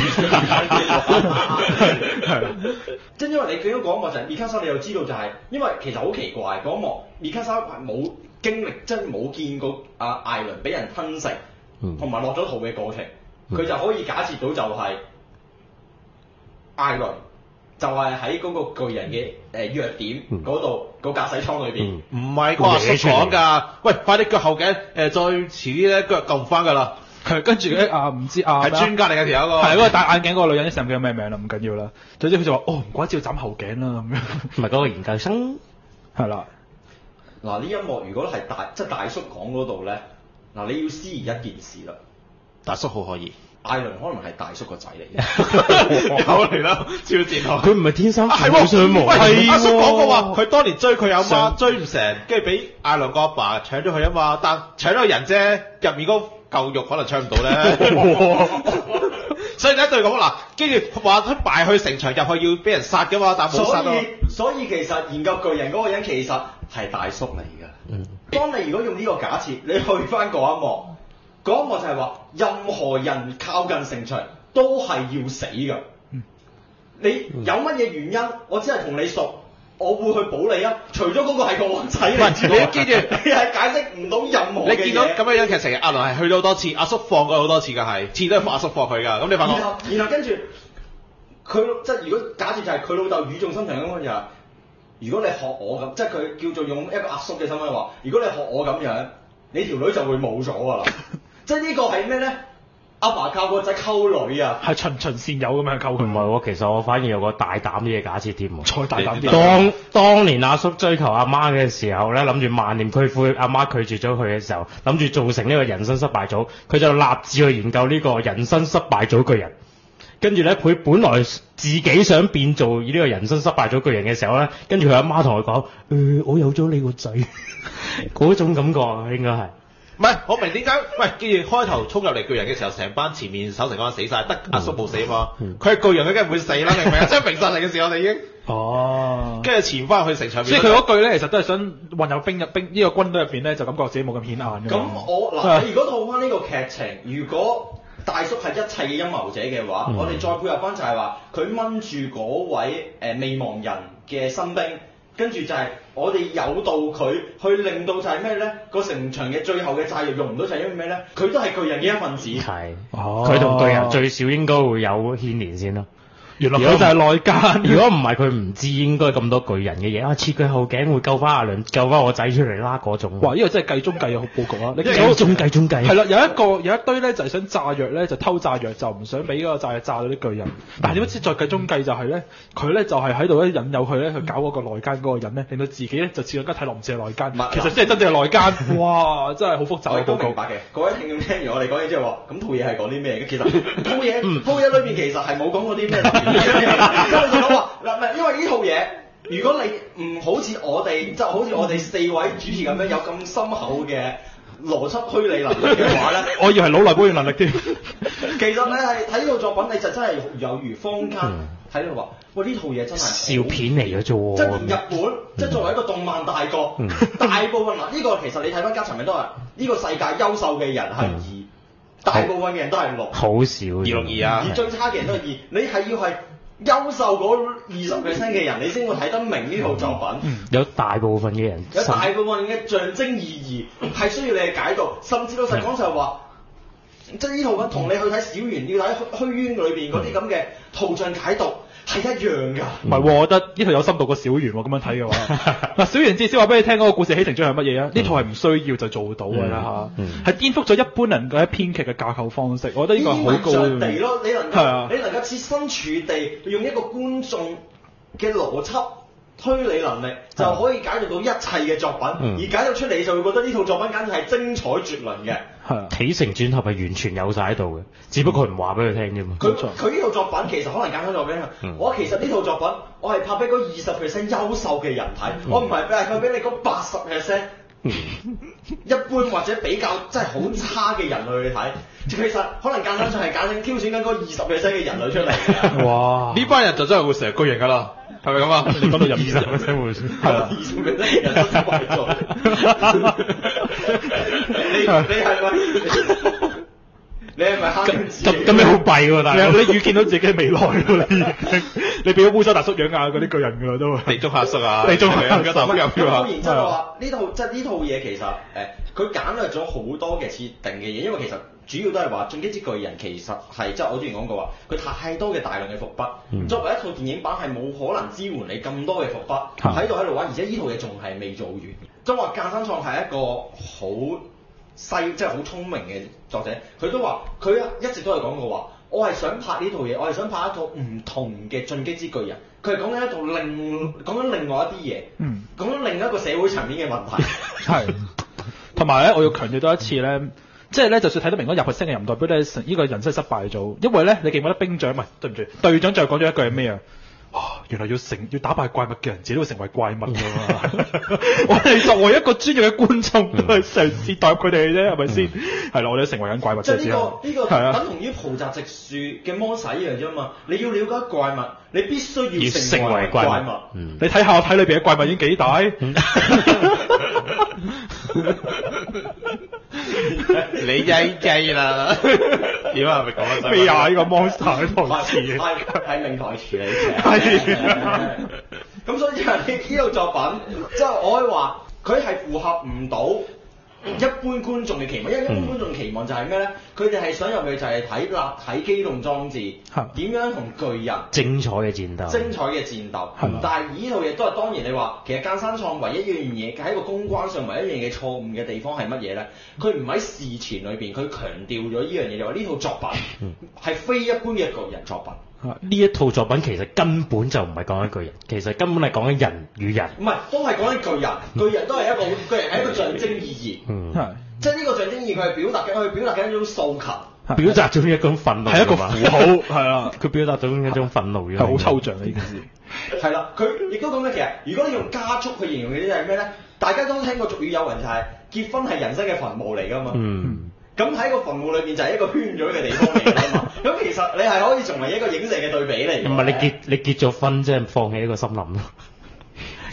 即係因為你見到嗰一幕就係米卡莎，你又知道就係因為其實好奇怪嗰一幕，米卡莎係冇經歷，即係冇見過艾倫俾人吞食，同埋落咗肚嘅過程，佢就可以假設到就係艾倫就係喺嗰個巨人嘅弱點嗰度個駕駛艙裏邊。 唔係個阿叔講㗎，喂快啲腳後頸再遲啲咧腳救唔翻㗎啦。 跟住咧唔知係專家嚟嘅條友個， 係嗰個戴眼鏡嗰個女人，一時唔記得咩名啦，唔緊要啦。總之佢就話唔怪之要斬後頸啦咁樣。 唔係嗰個研究生係啦。 嗱呢一幕如果係大叔講嗰度咧，嗱你要思疑一件事啦。 大叔好可以。 艾倫可能係大叔個仔嚟嘅， 好嚟啦，超賤學。 佢唔係天生父母雙亡。 係阿叔講過話，佢當年追佢阿媽追唔成，跟住俾艾倫個阿爸搶咗佢啊嘛，但搶咗個人啫，入面嗰嚿肉可能搶唔到咧。所以咧對咁嗱，跟住話佢敗去城牆入去要俾人殺噶嘛，但冇殺到。 所以其實研究巨人嗰個人其實係大叔嚟㗎。當你如果用呢個假設，你去翻嗰一幕。嗰一幕就係話，任何人靠近城牆都係要死㗎。你有乜嘢原因？我只係同你熟，我會去保你啊。除咗嗰個係個王仔嚟， 你記住， 你係解釋唔到任何嘅嘢。 你見到咁樣樣劇情，阿倫係去咗好多次，阿叔放過好多次㗎，係次都係阿叔放佢㗎。咁你發覺， 然後跟住佢即係如果假設就係佢老豆語重心長咁樣就係，如果你學我咁，即係佢叫做用一個阿叔嘅身份話，如果你學我咁樣，你條女就會冇咗㗎啦。即係呢個係咩咧？阿爸靠個仔溝女啊， 係循善誘咁樣溝佢。 唔係喎，其實我反而有個大膽啲嘅假設添喎。 再大膽啲。 當年阿叔追求阿媽嘅時候咧，諗住萬念俱灰，阿媽拒絕咗佢嘅時候，諗住造成呢個人生失敗組，佢就立志去研究呢個人生失敗組巨人。跟住咧，佢本來自己想變做呢個人生失敗組巨人嘅時候咧，跟住佢阿媽同佢講：我有咗你個仔，嗰種感覺啊，應該係。 唔係，我明點解？喂，既然開頭衝入嚟巨人嘅時候，成班前面守城嗰班死晒，得阿叔冇死啊嘛。佢係巨人，佢梗係唔會死啦，明唔明啊？即係明晒嚟嘅時候，我哋已經。 哦。跟住潛翻去城牆邊。 所以佢嗰句咧，其實都係想混入呢個軍隊入邊咧，就感覺自己冇咁顯眼嘅。 咁我嗱，你如果套翻呢個劇情，如果大叔係一切嘅陰謀者嘅話，我哋再配合翻就係話佢掹住嗰位未亡人嘅新兵。跟住就係我哋誘導佢去令到就係咩咧？個城牆嘅最後嘅炸藥用唔到就係因為咩咧？佢都係巨人嘅一份子。 係，佢同巨人最少應該會有牽連先咯。 原來佢就係內奸。 如果唔係佢唔知應該咁多巨人嘅嘢啊，切佢後頸會救翻阿倫，救翻我仔出嚟啦嗰種。 哇！呢個真係計中計嘅好佈局啊！你計中計。 係啦，有一堆咧就係想炸藥咧，就偷炸藥，就唔想俾嗰個炸藥炸到啲巨人。但係點知再計中計就係咧，佢咧就係喺度咧引誘佢咧去搞嗰個內奸嗰個人咧，令到自己咧就似更加睇落唔似係內奸，其實先係真正係內奸。哇！真係好複雜嘅佈局。 明白嘅，各位聽眾聽完我哋講嘢之後話，咁套嘢係講啲咩嘅？其實套嘢裏邊其實係冇講過啲咩。咁我就講話嗱，唔係因為呢套嘢，如果你唔好似我哋，就好似我哋4位主持咁樣有咁深厚嘅邏輯推理能力嘅話咧， 我以為腦內保養能力添。 其實你係睇呢套作品，你就真係有如坊間睇到話，喂呢套嘢真係笑片嚟嘅啫喎。 即係日本，即係作為一個動漫大國，大部分嗱呢個其實你睇翻家陳明都係呢個世界優秀嘅人係2，大部分嘅人都係6， 好少 262啊， 而最差嘅人都係2，你係要係優秀嗰20% 嘅人，你先會睇得明呢套作品。 有大部分嘅人， 有大部分嘅象徵意義係需要你去解讀，甚至老實講就係話，即係呢套品同你去睇小圓要睇虛淵裏邊嗰啲咁嘅圖像解讀係一樣㗎。 唔係喎，我覺得呢套有深度過小圓喎。咁樣睇嘅話，嗱小圓至少話俾你聽嗰個故事起承轉係乜嘢啊？呢套係唔需要就做到㗎啦嚇，係顛覆咗一般人嘅編劇嘅架構方式。我覺得呢個係好高着地咯，你能夠設身處地用一個觀眾嘅邏輯推理能力，就可以解讀到一切嘅作品，而解讀出嚟就會覺得呢套作品簡直係精彩絕倫嘅。 起承轉合係完全有晒喺度嘅，只不過佢唔話俾佢聽啫嘛。 佢呢套作品其實可能簡單咗俾你，我其實呢套作品我係拍俾嗰20% 優秀嘅人睇，我唔係拍俾你嗰80%一般或者比較真係好差嘅人類去睇。其實可能簡單就係挑選緊嗰20% 嘅人類出嚟嘅。 哇！ 呢班人就真係會成日巨型㗎啦。係咪咁啊？ 你講到入20% 會係啦，20%人都壞咗。你係咪？你係咪咁你好弊喎，大佬！ 你預見到自己未來㗎啦，已經。你變咗烏州大叔樣啊，嗰啲巨人㗎啦都。 地中海叔啊， 地中海叔當然即係話呢套嘢其實佢簡略咗好多嘅設定嘅嘢，因為其實主要都係話《進擊之巨人》其實係即係我之前講過話，佢太多嘅大量嘅伏筆。作為一套電影版係冇可能支援你咁多嘅伏筆喺度玩，而且呢套嘢仲係未做完。即係話諫山創係一個好即係好聰明嘅作者，佢都話佢一直都係講過話，我係想拍呢套嘢，我係想拍一套唔同嘅《進擊之巨人》。佢係講緊一套講緊另外一啲嘢，講緊另一個社會層面嘅問題。 係，同埋咧，我要強調多一次咧，即係咧，就算睇得明嗰20%嘅人，唔代表咧呢個人生失敗咗，因為咧，你記唔記得兵長唔係對唔住隊長就講咗一句係咩啊？原來要打敗怪物嘅人，自己都會成為怪物㗎嘛！我哋作為一個專業嘅觀眾，都係嘗試代入佢哋啫，係咪先？係啦，我哋都成為緊怪物。 即係呢個等同於浦澤直樹嘅魔使一樣啫嘛！你要了解怪物，你必須要成為怪物。 你睇下我睇裏邊嘅怪物已經幾大？ 你曳啦！點啊？係咪講得咩啊？呢個 monster 嘅台詞係名台詞嚟嘅。咁所以呢套作品，即係我可以話佢係符合唔到一般觀眾嘅期望，因為一般觀眾期望就係咩咧？佢哋係想入去就係睇立體機動裝置點樣同巨人精彩嘅戰鬥。 但係呢套嘢都係當然你話，其實諫山創唯一一樣嘢喺一個公關上唯一一樣嘢錯誤嘅地方係乜嘢咧？佢唔喺事前裏邊佢強調咗呢樣嘢，就話呢套作品係非一般嘅巨人作品。 呢一套作品其實根本就唔係講緊巨人，其實根本係講緊人與人。 唔係，都係講緊巨人，巨人都係巨人係一個象徵意義。即係呢個象徵意義，佢係表達緊一種訴求， 表達咗一種憤怒， 係一個符號，係啦， 佢表達咗一種憤怒， 係好抽象嘅呢件事。 係啦，佢亦都講緊其實，如果你用加速去形容嘅啲係咩咧？大家都聽過俗語有云就係結婚係人生嘅墳墓嚟㗎嘛。咁喺個墳墓裏邊就係一個圈咗嘅地方嚟㗎嘛。咁其實你係可以成為一個影射嘅對比嚟。 唔係你結咗婚即係放棄一個森林咯。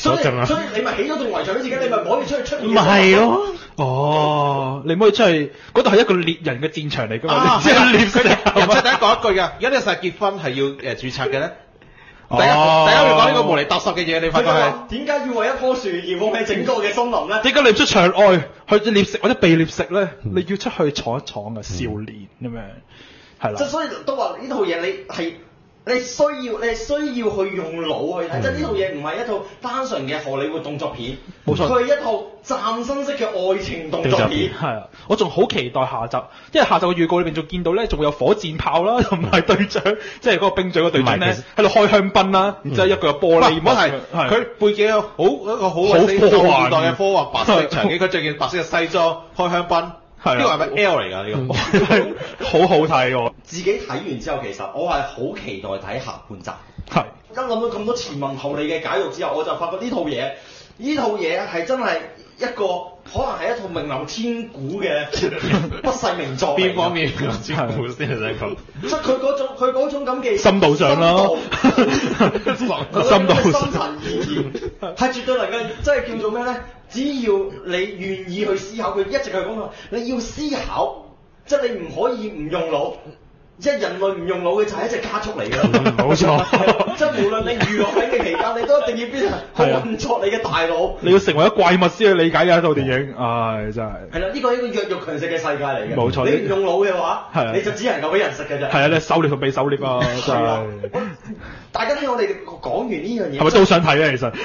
所以你咪起咗棟圍牆俾自己，你咪唔可以出面。 咪係咯。 哦，你唔可以出去，嗰度係一個獵人嘅戰場嚟㗎嘛，即係獵佢食人出第一講一句㗎，而家呢個世界結婚係要註冊嘅咧。大家會講呢個無厘搭霎嘅嘢，你發覺係點解要為一棵樹而放棄整個嘅森林咧？ 點解你唔出場外去獵食或者被獵食咧？你要出去闖一闖啊，少年咁樣，係啦。 即係所以都話呢套嘢你需要去用腦去睇，即係呢套嘢唔係一套單純嘅荷里活動作片， 冇錯， 佢係一套嶄新式嘅愛情動作片。 係啊，我仲好期待下集，因為下集嘅預告裏邊仲見到咧，仲會有火箭炮啦，同埋隊長，即係嗰個兵長個隊長咧喺度開香檳啦，然之後一個有玻璃幕， 佢背景有一個好現代嘅科幻白色場景，佢着件白色嘅西裝開香檳。呢個係咪 L 嚟㗎？呢個好好睇喎！ 自己睇完之後，其實我係好期待睇下半集。 係一諗到咁多前文後理嘅解讀之後，我就發覺呢套嘢係真係一個可能係一套名流千古嘅不世名作。 邊方面名流千古先係想講？ 即係佢嗰種咁嘅深度上咯，深度深層意義係絕對能夠即係叫做咩咧？只要你願意去思考，佢一直係講話你要思考，即係你唔可以唔用腦。即係人類唔用腦嘅就係一隻加速嚟㗎啦， 冇錯。 即係無論你娛樂緊嘅期間，你都一定要變成去運作你嘅大腦。 你要成為一怪物先去理解嘅一套電影，唉，真係。 係啦，呢個係一個弱肉強食嘅世界嚟嘅。 冇錯。 你唔用腦嘅話，你就只能夠俾人食嘅啫。 係啊，你狩獵同被狩獵啊，真係。 大家聽我哋講完呢樣嘢， 係咪都想睇咧？其實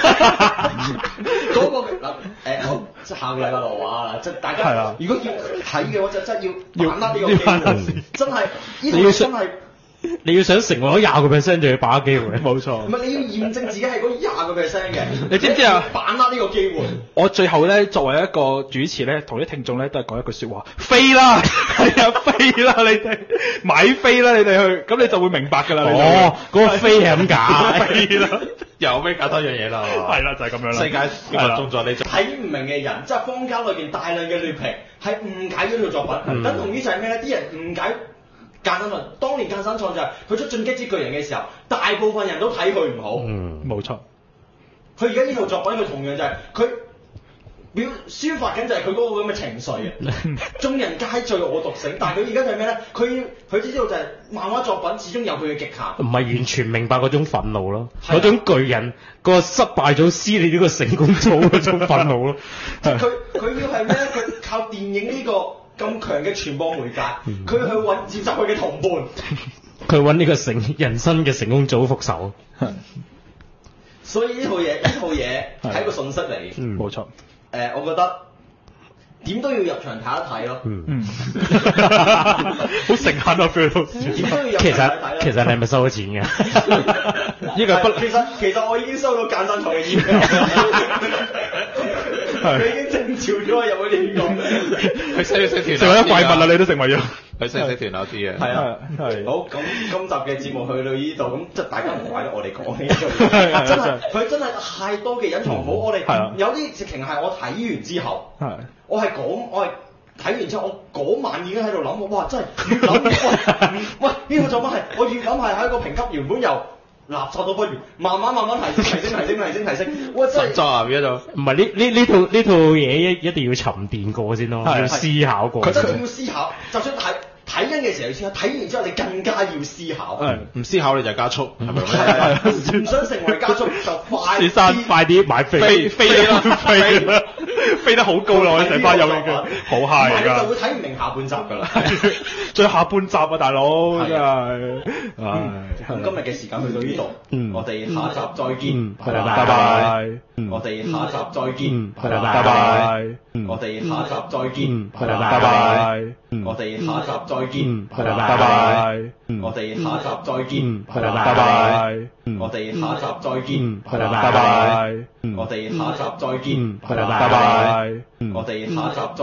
嗰個嗱我即係下個禮拜落畫啦，即係大家如果要睇嘅話，就真係要把握呢個機會，真係呢套真係。 你要想成為嗰20%，就要把握機會。 冇錯。 唔係你要驗證自己係嗰20%嘅。 你知唔知啊？ 把握呢個機會。 我最後咧，作為一個主持咧，同啲聽眾咧都係講一句説話：飛啦，係啊，飛啦！你哋買飛啦，你哋去，咁你就會明白㗎啦。 哦，嗰個飛係咁解。 飛啦， 又咩搞多樣嘢啦？ 係啦，就係咁樣啦。 世界嘅動作你睇唔明嘅人，即係坊間裏邊大量嘅劣評，係誤解咗呢套作品。等同於就係咩咧？啲人誤解。間山創，當年間山創就係佢出進擊之巨人嘅時候，大部分人都睇佢唔好。 冇錯。 佢而家呢套作品，佢同樣就係佢抒發緊就係佢嗰個咁嘅情緒嘅。眾人皆醉我獨醒，但係佢而家就係咩咧？佢知道就係漫畫作品始終有佢嘅極限。 唔係完全明白嗰種憤怒咯，嗰種巨人個失敗咗撕你呢個成功組嗰種憤怒咯。 佢要係咩咧？佢靠電影呢個咁強嘅傳播媒介，佢去揾接受佢嘅同伴， 佢揾呢個人生嘅成功組復仇。 所以呢套嘢係一個信息嚟。 冇錯。 我覺得點都要入場睇一睇咯。 好誠懇啊 feel 到。 點都要入場睇一睇。 其實你係咪收咗錢㗎？ 呢個不其實我已經收到間山台嘅 email。佢已經徵召咗我入去呢個。 佢識團， 成為咗怪物啦！你都成為咗。 佢識團友啲嘅。 係啊，係。好，咁今集嘅節目去到呢度，咁即係大家唔怪得我哋講呢樣嘢。真係佢真係太多嘅隱藏好，我哋有啲直情係我睇完之後，我係睇完之後，我嗰晚已經喺度諗，哇！真係越諗喂呢個作品係我越諗係喺個評級原本由垃圾到不如，慢慢提升，哇！真係作啊邊度？ 唔係呢套嘢一定要沉澱過先咯，要思考過。 佢真係要思考，就算睇緊嘅時候要思考，睇完之後你更加要思考。 唔思考你就加速，係咪？ 唔想成為加速就快啲買飛飛得好高啦！我哋成班友嘅好 high 㗎。 就會睇唔明下半集㗎啦。 最下半集啊，大佬真係。 咁今日嘅時間去到呢度，我哋下集再見， 拜拜。 我哋下集再見， 拜拜。 我哋下集再見， 拜拜。 我哋下集再見， 拜拜。 我哋下集再見， 拜拜。 我哋下集再見， 拜拜。 我哋下集再見， 拜拜。 我哋下集再